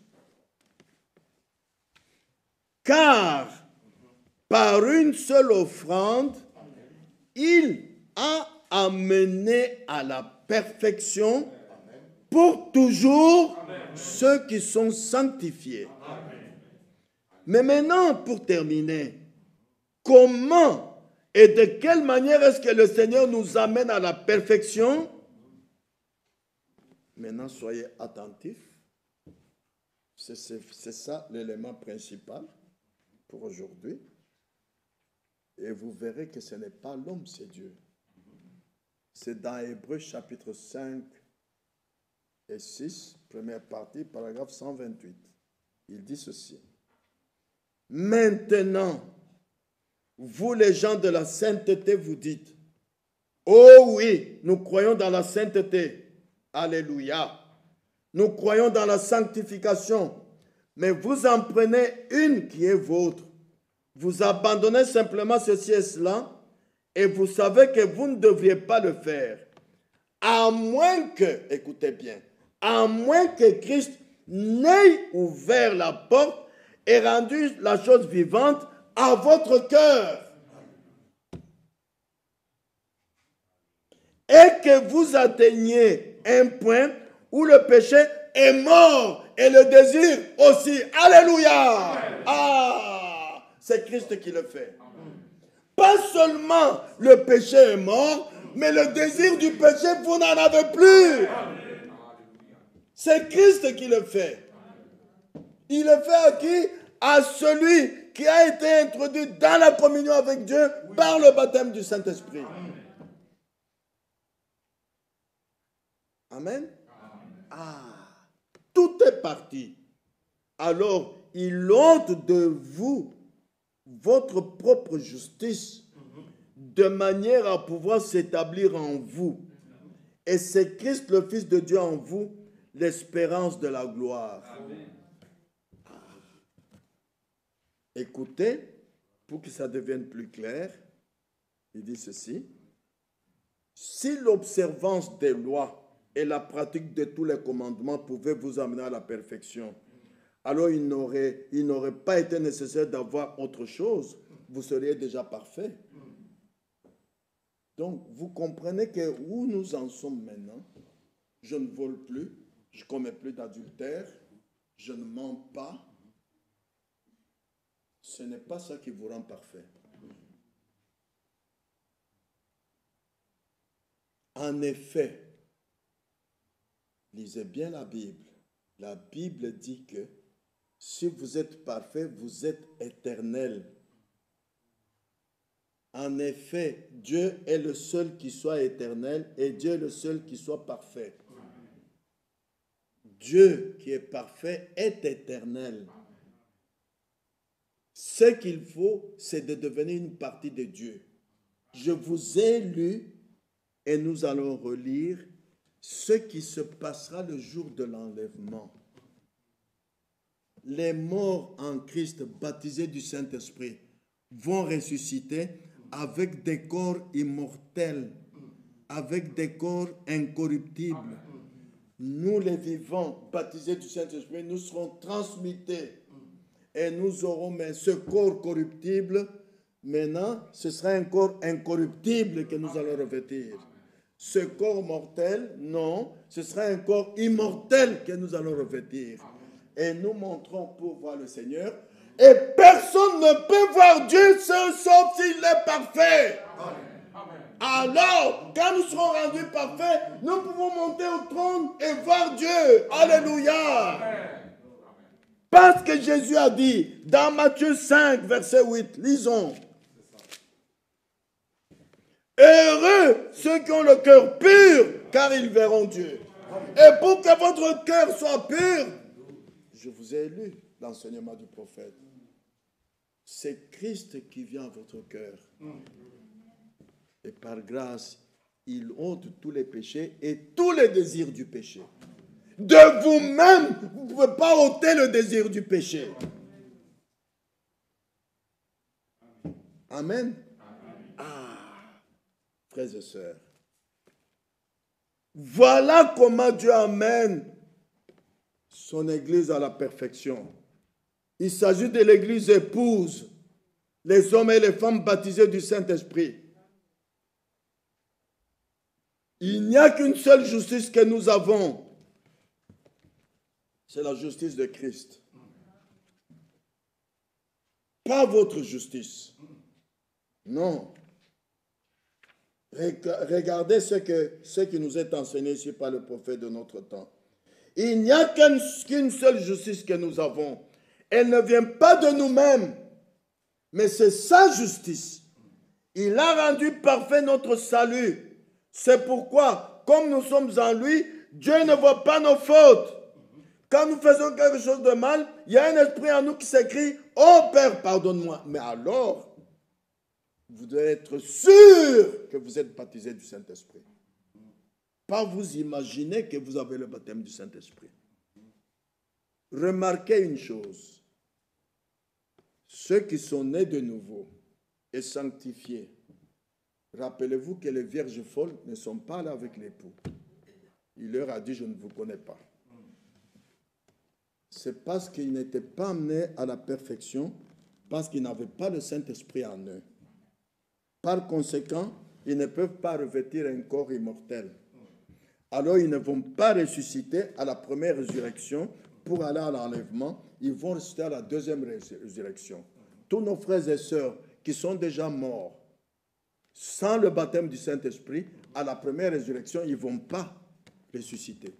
[SPEAKER 1] Car par une seule offrande, il a amené à la perfection pour toujours ceux qui sont sanctifiés. Mais maintenant, pour terminer, comment et de quelle manière est-ce que le Seigneur nous amène à la perfection? Maintenant, soyez attentifs. C'est, c'est, c'est ça l'élément principal pour aujourd'hui. Et vous verrez que ce n'est pas l'homme, c'est Dieu. C'est dans Hébreux chapitre cinq et six, première partie, paragraphe cent vingt-huit. Il dit ceci. Maintenant, vous les gens de la sainteté, vous dites, oh oui, nous croyons dans la sainteté. Alléluia. Nous croyons dans la sanctification. Mais vous en prenez une qui est vôtre. Vous abandonnez simplement ceci et cela, et vous savez que vous ne devriez pas le faire. À moins que, écoutez bien, à moins que Christ n'ait ouvert la porte et rendu la chose vivante à votre cœur. Et que vous atteigniez un point où le péché est mort et le désir aussi. Alléluia! Ah! C'est Christ qui le fait. Pas seulement le péché est mort, mais le désir du péché, vous n'en avez plus. C'est Christ qui le fait. Il le fait à qui? À celui qui a été introduit dans la communion avec Dieu par le baptême du Saint-Esprit. Amen. Ah, tout est parti. Alors, il ôte de vous votre propre justice de manière à pouvoir s'établir en vous. Et c'est Christ, le Fils de Dieu en vous, l'espérance de la gloire. Ah. Écoutez, pour que ça devienne plus clair, il dit ceci. Si l'observance des lois et la pratique de tous les commandements pouvaient vous amener à la perfection, alors il n'aurait, il n'aurait pas été nécessaire d'avoir autre chose. Vous seriez déjà parfait. Donc, vous comprenez que où nous en sommes maintenant, je ne vole plus, je ne commets plus d'adultère, je ne mens pas. Ce n'est pas ça qui vous rend parfait. En effet, lisez bien la Bible. La Bible dit que si vous êtes parfait, vous êtes éternel. En effet, Dieu est le seul qui soit éternel et Dieu est le seul qui soit parfait. Dieu qui est parfait est éternel. Ce qu'il faut, c'est de devenir une partie de Dieu. Je vous ai lu et nous allons relire ce qui se passera le jour de l'enlèvement. Les morts en Christ, baptisés du Saint-Esprit, vont ressusciter avec des corps immortels, avec des corps incorruptibles. Nous, les vivants, baptisés du Saint-Esprit, nous serons transmutés et nous aurons mais ce corps corruptible. Maintenant, ce sera un corps incorruptible que nous allons revêtir. Ce corps mortel, non, ce sera un corps immortel que nous allons revêtir. Et nous montrons pour voir le Seigneur. Et personne ne peut voir Dieu sauf s'il est parfait. Alors, quand nous serons rendus parfaits, nous pouvons monter au trône et voir Dieu. Alléluia. Parce que Jésus a dit, dans Matthieu cinq, verset huit, lisons. Heureux ceux qui ont le cœur pur, car ils verront Dieu. Et pour que votre cœur soit pur, je vous ai lu l'enseignement du prophète. C'est Christ qui vient à votre cœur. Et par grâce, il ôte tous les péchés et tous les désirs du péché. De vous-même, vous ne pouvez pas ôter le désir du péché. Amen. Ah, frères et sœurs. Voilà comment Dieu amène son Église à la perfection. Il s'agit de l'Église épouse, les hommes et les femmes baptisés du Saint-Esprit. Il n'y a qu'une seule justice que nous avons. C'est la justice de Christ. Pas votre justice. Non. Regardez ce, que, ce qui nous est enseigné ici par le prophète de notre temps. Il n'y a qu'une seule justice que nous avons. Elle ne vient pas de nous-mêmes, mais c'est sa justice. Il a rendu parfait notre salut. C'est pourquoi, comme nous sommes en lui, Dieu ne voit pas nos fautes. Quand nous faisons quelque chose de mal, il y a un esprit en nous qui s'écrie « Oh Père, pardonne-moi ». Mais alors, vous devez être sûr que vous êtes baptisé du Saint-Esprit. Pas vous imaginer que vous avez le baptême du Saint-Esprit. Remarquez une chose. Ceux qui sont nés de nouveau et sanctifiés, rappelez-vous que les vierges folles ne sont pas là avec l'époux. Il leur a dit, je ne vous connais pas. C'est parce qu'ils n'étaient pas amenés à la perfection, parce qu'ils n'avaient pas le Saint-Esprit en eux. Par conséquent, ils ne peuvent pas revêtir un corps immortel. Alors, ils ne vont pas ressusciter à la première résurrection pour aller à l'enlèvement. Ils vont ressusciter à la deuxième résurrection. Tous nos frères et sœurs qui sont déjà morts, sans le baptême du Saint-Esprit, à la première résurrection, ils ne vont pas ressusciter.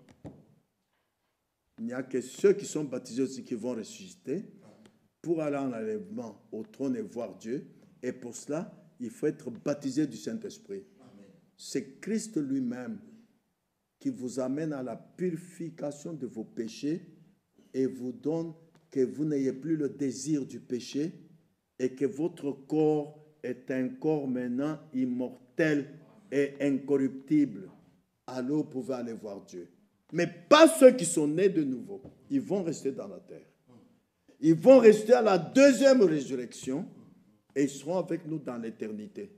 [SPEAKER 1] Il n'y a que ceux qui sont baptisés aussi qui vont ressusciter pour aller en enlèvement au trône et voir Dieu. Et pour cela, il faut être baptisé du Saint-Esprit. C'est Christ lui-même qui vous amène à la purification de vos péchés et vous donne que vous n'ayez plus le désir du péché et que votre corps est un corps maintenant immortel et incorruptible. Alors vous pouvez aller voir Dieu. Mais pas ceux qui sont nés de nouveau. Ils vont rester dans la terre. Ils vont rester à la deuxième résurrection et ils seront avec nous dans l'éternité.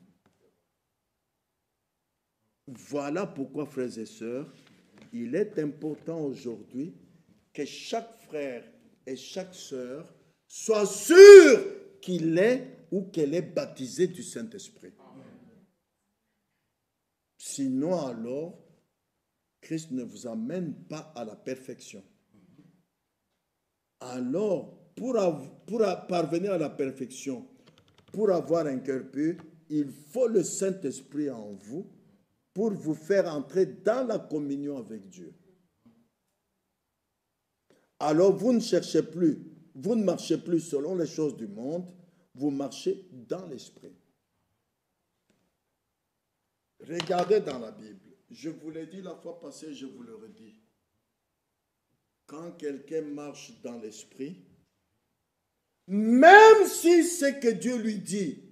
[SPEAKER 1] Voilà pourquoi, frères et sœurs, il est important aujourd'hui que chaque frère et chaque sœur soit sûr qu'il est ou qu'elle est baptisée du Saint-Esprit. Sinon, alors, Christ ne vous amène pas à la perfection. Alors, pour, pour parvenir à la perfection, pour avoir un cœur pur, il faut le Saint-Esprit en vous pour vous faire entrer dans la communion avec Dieu. Alors, vous ne cherchez plus, vous ne marchez plus selon les choses du monde, vous marchez dans l'Esprit. Regardez dans la Bible. Je vous l'ai dit la fois passée, je vous le redis. Quand quelqu'un marche dans l'Esprit, même si ce que Dieu lui dit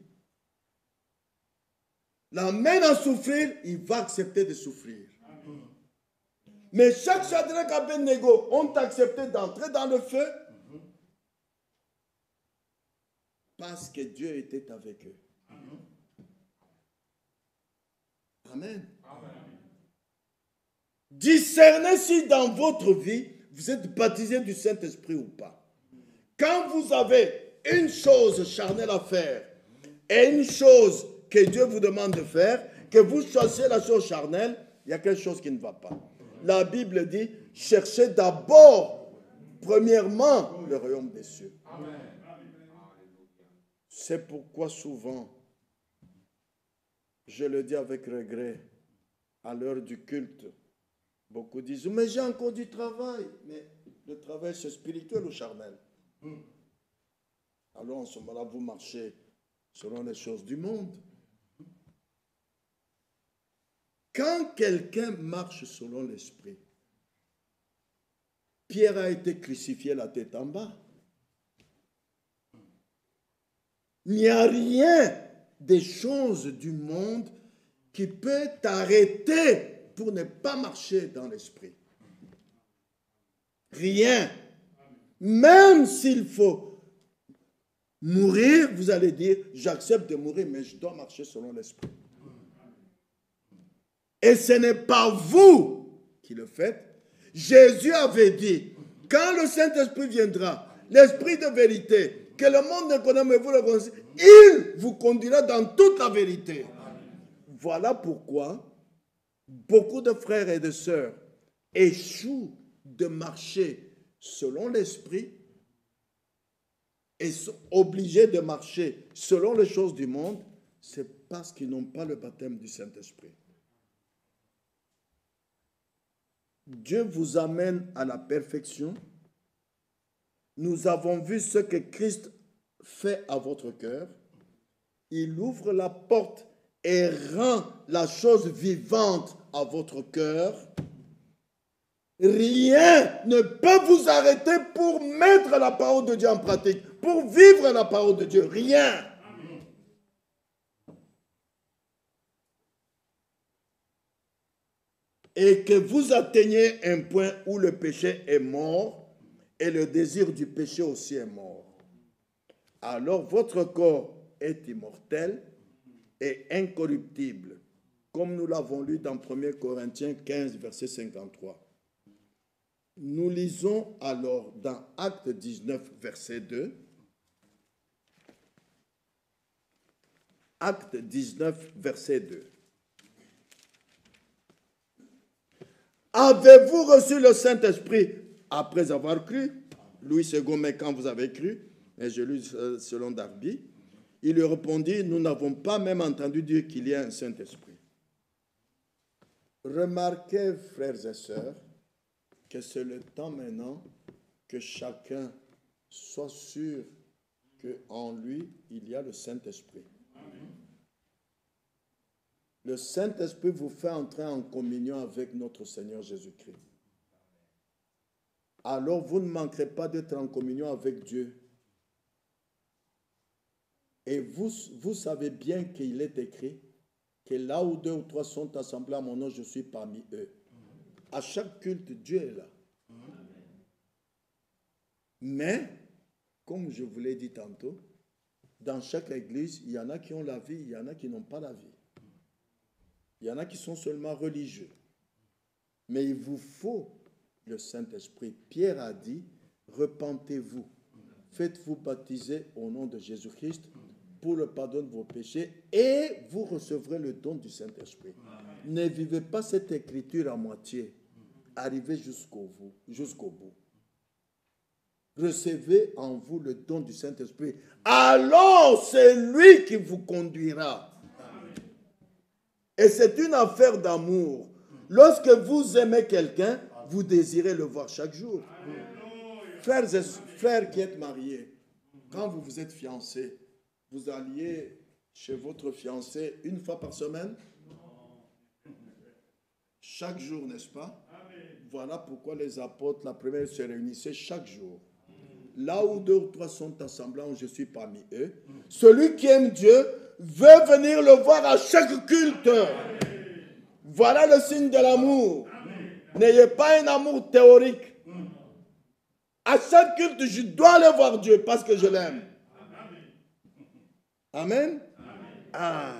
[SPEAKER 1] l'amène à souffrir, il va accepter de souffrir. Mais chaque Shadrach et Abednego ont accepté d'entrer dans le feu parce que Dieu était avec eux. Amen. Amen. Discernez si dans votre vie, vous êtes baptisé du Saint-Esprit ou pas. Quand vous avez une chose charnelle à faire et une chose que Dieu vous demande de faire, que vous choisissez la chose charnelle, il y a quelque chose qui ne va pas. La Bible dit, cherchez d'abord, premièrement, le royaume des cieux. Amen. C'est pourquoi souvent, je le dis avec regret, à l'heure du culte, beaucoup disent, mais j'ai encore du travail. Mais le travail, c'est spirituel ou charnel? Alors en ce moment-là, vous marchez selon les choses du monde. Quand quelqu'un marche selon l'esprit, Pierre a été crucifié la tête en bas. Il n'y a rien des choses du monde qui peut t'arrêter pour ne pas marcher dans l'esprit. Rien. Même s'il faut mourir, vous allez dire, j'accepte de mourir, mais je dois marcher selon l'esprit. Et ce n'est pas vous qui le faites. Jésus avait dit, quand le Saint-Esprit viendra, l'Esprit de vérité, que le monde ne connaît, mais vous le connaissez, il vous conduira dans toute la vérité. Voilà pourquoi beaucoup de frères et de sœurs échouent de marcher selon l'Esprit et sont obligés de marcher selon les choses du monde, c'est parce qu'ils n'ont pas le baptême du Saint-Esprit. Dieu vous amène à la perfection. Nous avons vu ce que Christ fait à votre cœur. Il ouvre la porte et rend la chose vivante à votre cœur. Rien ne peut vous arrêter pour mettre la parole de Dieu en pratique, pour vivre la parole de Dieu. Rien. Et que vous atteigniez un point où le péché est mort et le désir du péché aussi est mort. Alors votre corps est immortel et incorruptible, comme nous l'avons lu dans premier Corinthiens quinze, verset cinquante-trois. Nous lisons alors dans Acte dix-neuf, verset deux. Acte dix-neuf, verset deux. Avez-vous reçu le Saint-Esprit après avoir cru? Louis deux, mais quand vous avez cru? Et je lis selon Darby. Il lui répondit, nous n'avons pas même entendu dire qu'il y a un Saint-Esprit. Remarquez, frères et sœurs, que c'est le temps maintenant que chacun soit sûr qu'en lui, il y a le Saint-Esprit. Le Saint-Esprit vous fait entrer en communion avec notre Seigneur Jésus-Christ. Alors vous ne manquerez pas d'être en communion avec Dieu. Et vous, vous savez bien qu'il est écrit que là où deux ou trois sont assemblés à mon nom, je suis parmi eux. À chaque culte, Dieu est là. Mais, comme je vous l'ai dit tantôt, dans chaque église, il y en a qui ont la vie, il y en a qui n'ont pas la vie. Il y en a qui sont seulement religieux. Mais il vous faut le Saint-Esprit. Pierre a dit, repentez-vous, faites-vous baptiser au nom de Jésus-Christ pour le pardon de vos péchés et vous recevrez le don du Saint-Esprit. Ne vivez pas cette écriture à moitié. Arrivez jusqu'au bout, jusqu'au bout. Recevez en vous le don du Saint-Esprit. Alors c'est lui qui vous conduira. Et c'est une affaire d'amour. Lorsque vous aimez quelqu'un, vous désirez le voir chaque jour. Frères et frères qui êtes mariés, quand vous vous êtes fiancés, vous alliez chez votre fiancé une fois par semaine? Chaque jour, n'est-ce pas? Voilà pourquoi les apôtres, la première, se réunissaient chaque jour. là où deux ou trois sont assemblés, je suis parmi eux. Celui qui aime Dieu veut venir le voir à chaque culte. Voilà le signe de l'amour. N'ayez pas un amour théorique. À chaque culte, je dois aller voir Dieu parce que je l'aime. Amen. Ah.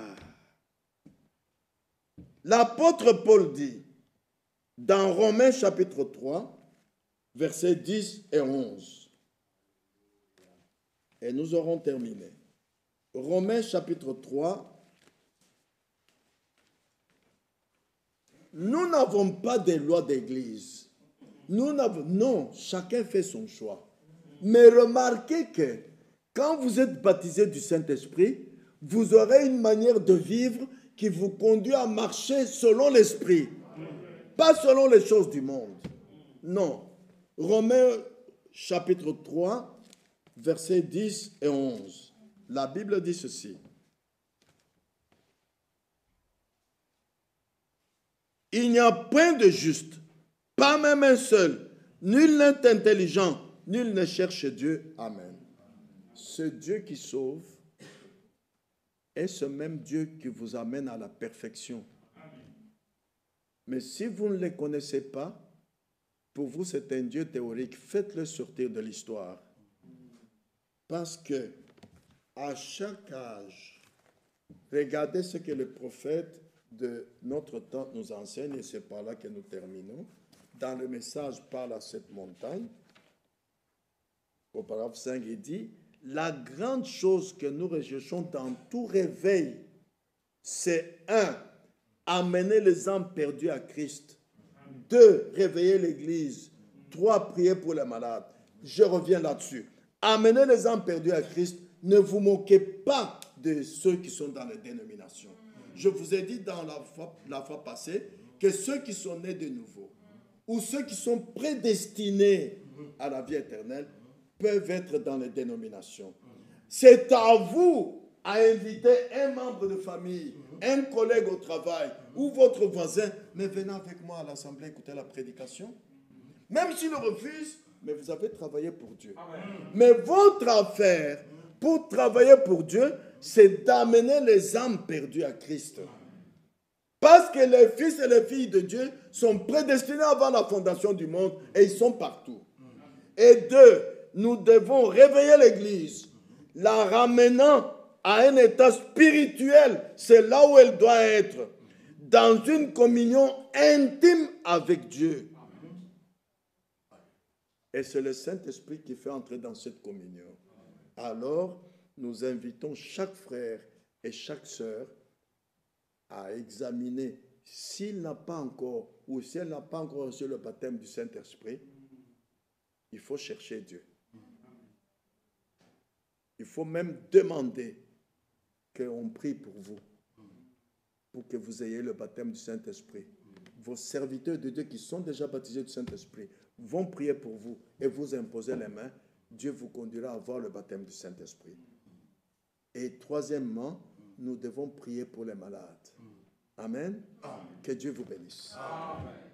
[SPEAKER 1] L'apôtre Paul dit, dans Romains chapitre trois, versets dix et onze, et nous aurons terminé. Romains chapitre trois, nous n'avons pas des lois d'église. Nous n'avons, non, chacun fait son choix. Mais remarquez que quand vous êtes baptisé du Saint-Esprit, vous aurez une manière de vivre qui vous conduit à marcher selon l'Esprit, pas selon les choses du monde. Non. Romains chapitre trois, versets dix et onze. La Bible dit ceci. Il n'y a point de juste, pas même un seul. Nul n'est intelligent, nul ne cherche Dieu. Amen. Ce Dieu qui sauve est ce même Dieu qui vous amène à la perfection. Mais si vous ne le connaissez pas, pour vous c'est un Dieu théorique. Faites-le sortir de l'histoire. Parce que à chaque âge, regardez ce que le prophète de notre temps nous enseigne, et c'est par là que nous terminons. Dans le message Parle à cette montagne, au paragraphe cinq, il dit, la grande chose que nous recherchons dans tout réveil, c'est un, amener les âmes perdues à Christ. Deux, réveiller l'Église. Trois, prier pour les malades. Je reviens là-dessus. Amener les âmes perdues à Christ, ne vous moquez pas de ceux qui sont dans les dénominations. Je vous ai dit dans la fois, la fois passée que ceux qui sont nés de nouveau ou ceux qui sont prédestinés à la vie éternelle peuvent être dans les dénominations. C'est à vous à inviter un membre de famille, un collègue au travail ou votre voisin, mais venez avec moi à l'assemblée écouter la prédication. Même s'il refuse, mais vous avez travaillé pour Dieu. Amen. Mais votre affaire pour travailler pour Dieu, c'est d'amener les âmes perdues à Christ. Parce que les fils et les filles de Dieu sont prédestinés avant la fondation du monde et ils sont partout. Et deux, nous devons réveiller l'Église, la ramenant à un état spirituel. C'est là où elle doit être, dans une communion intime avec Dieu. Et c'est le Saint-Esprit qui fait entrer dans cette communion. Alors, nous invitons chaque frère et chaque sœur à examiner s'il n'a pas encore, ou si elle n'a pas encore reçu le baptême du Saint-Esprit, il faut chercher Dieu. Il faut même demander qu'on prie pour vous, pour que vous ayez le baptême du Saint-Esprit. Vos serviteurs de Dieu qui sont déjà baptisés du Saint-Esprit vont prier pour vous et vous imposer les mains. Dieu vous conduira à avoir le baptême du Saint-Esprit. Et troisièmement, nous devons prier pour les malades. Amen. Amen. Que Dieu vous bénisse. Amen.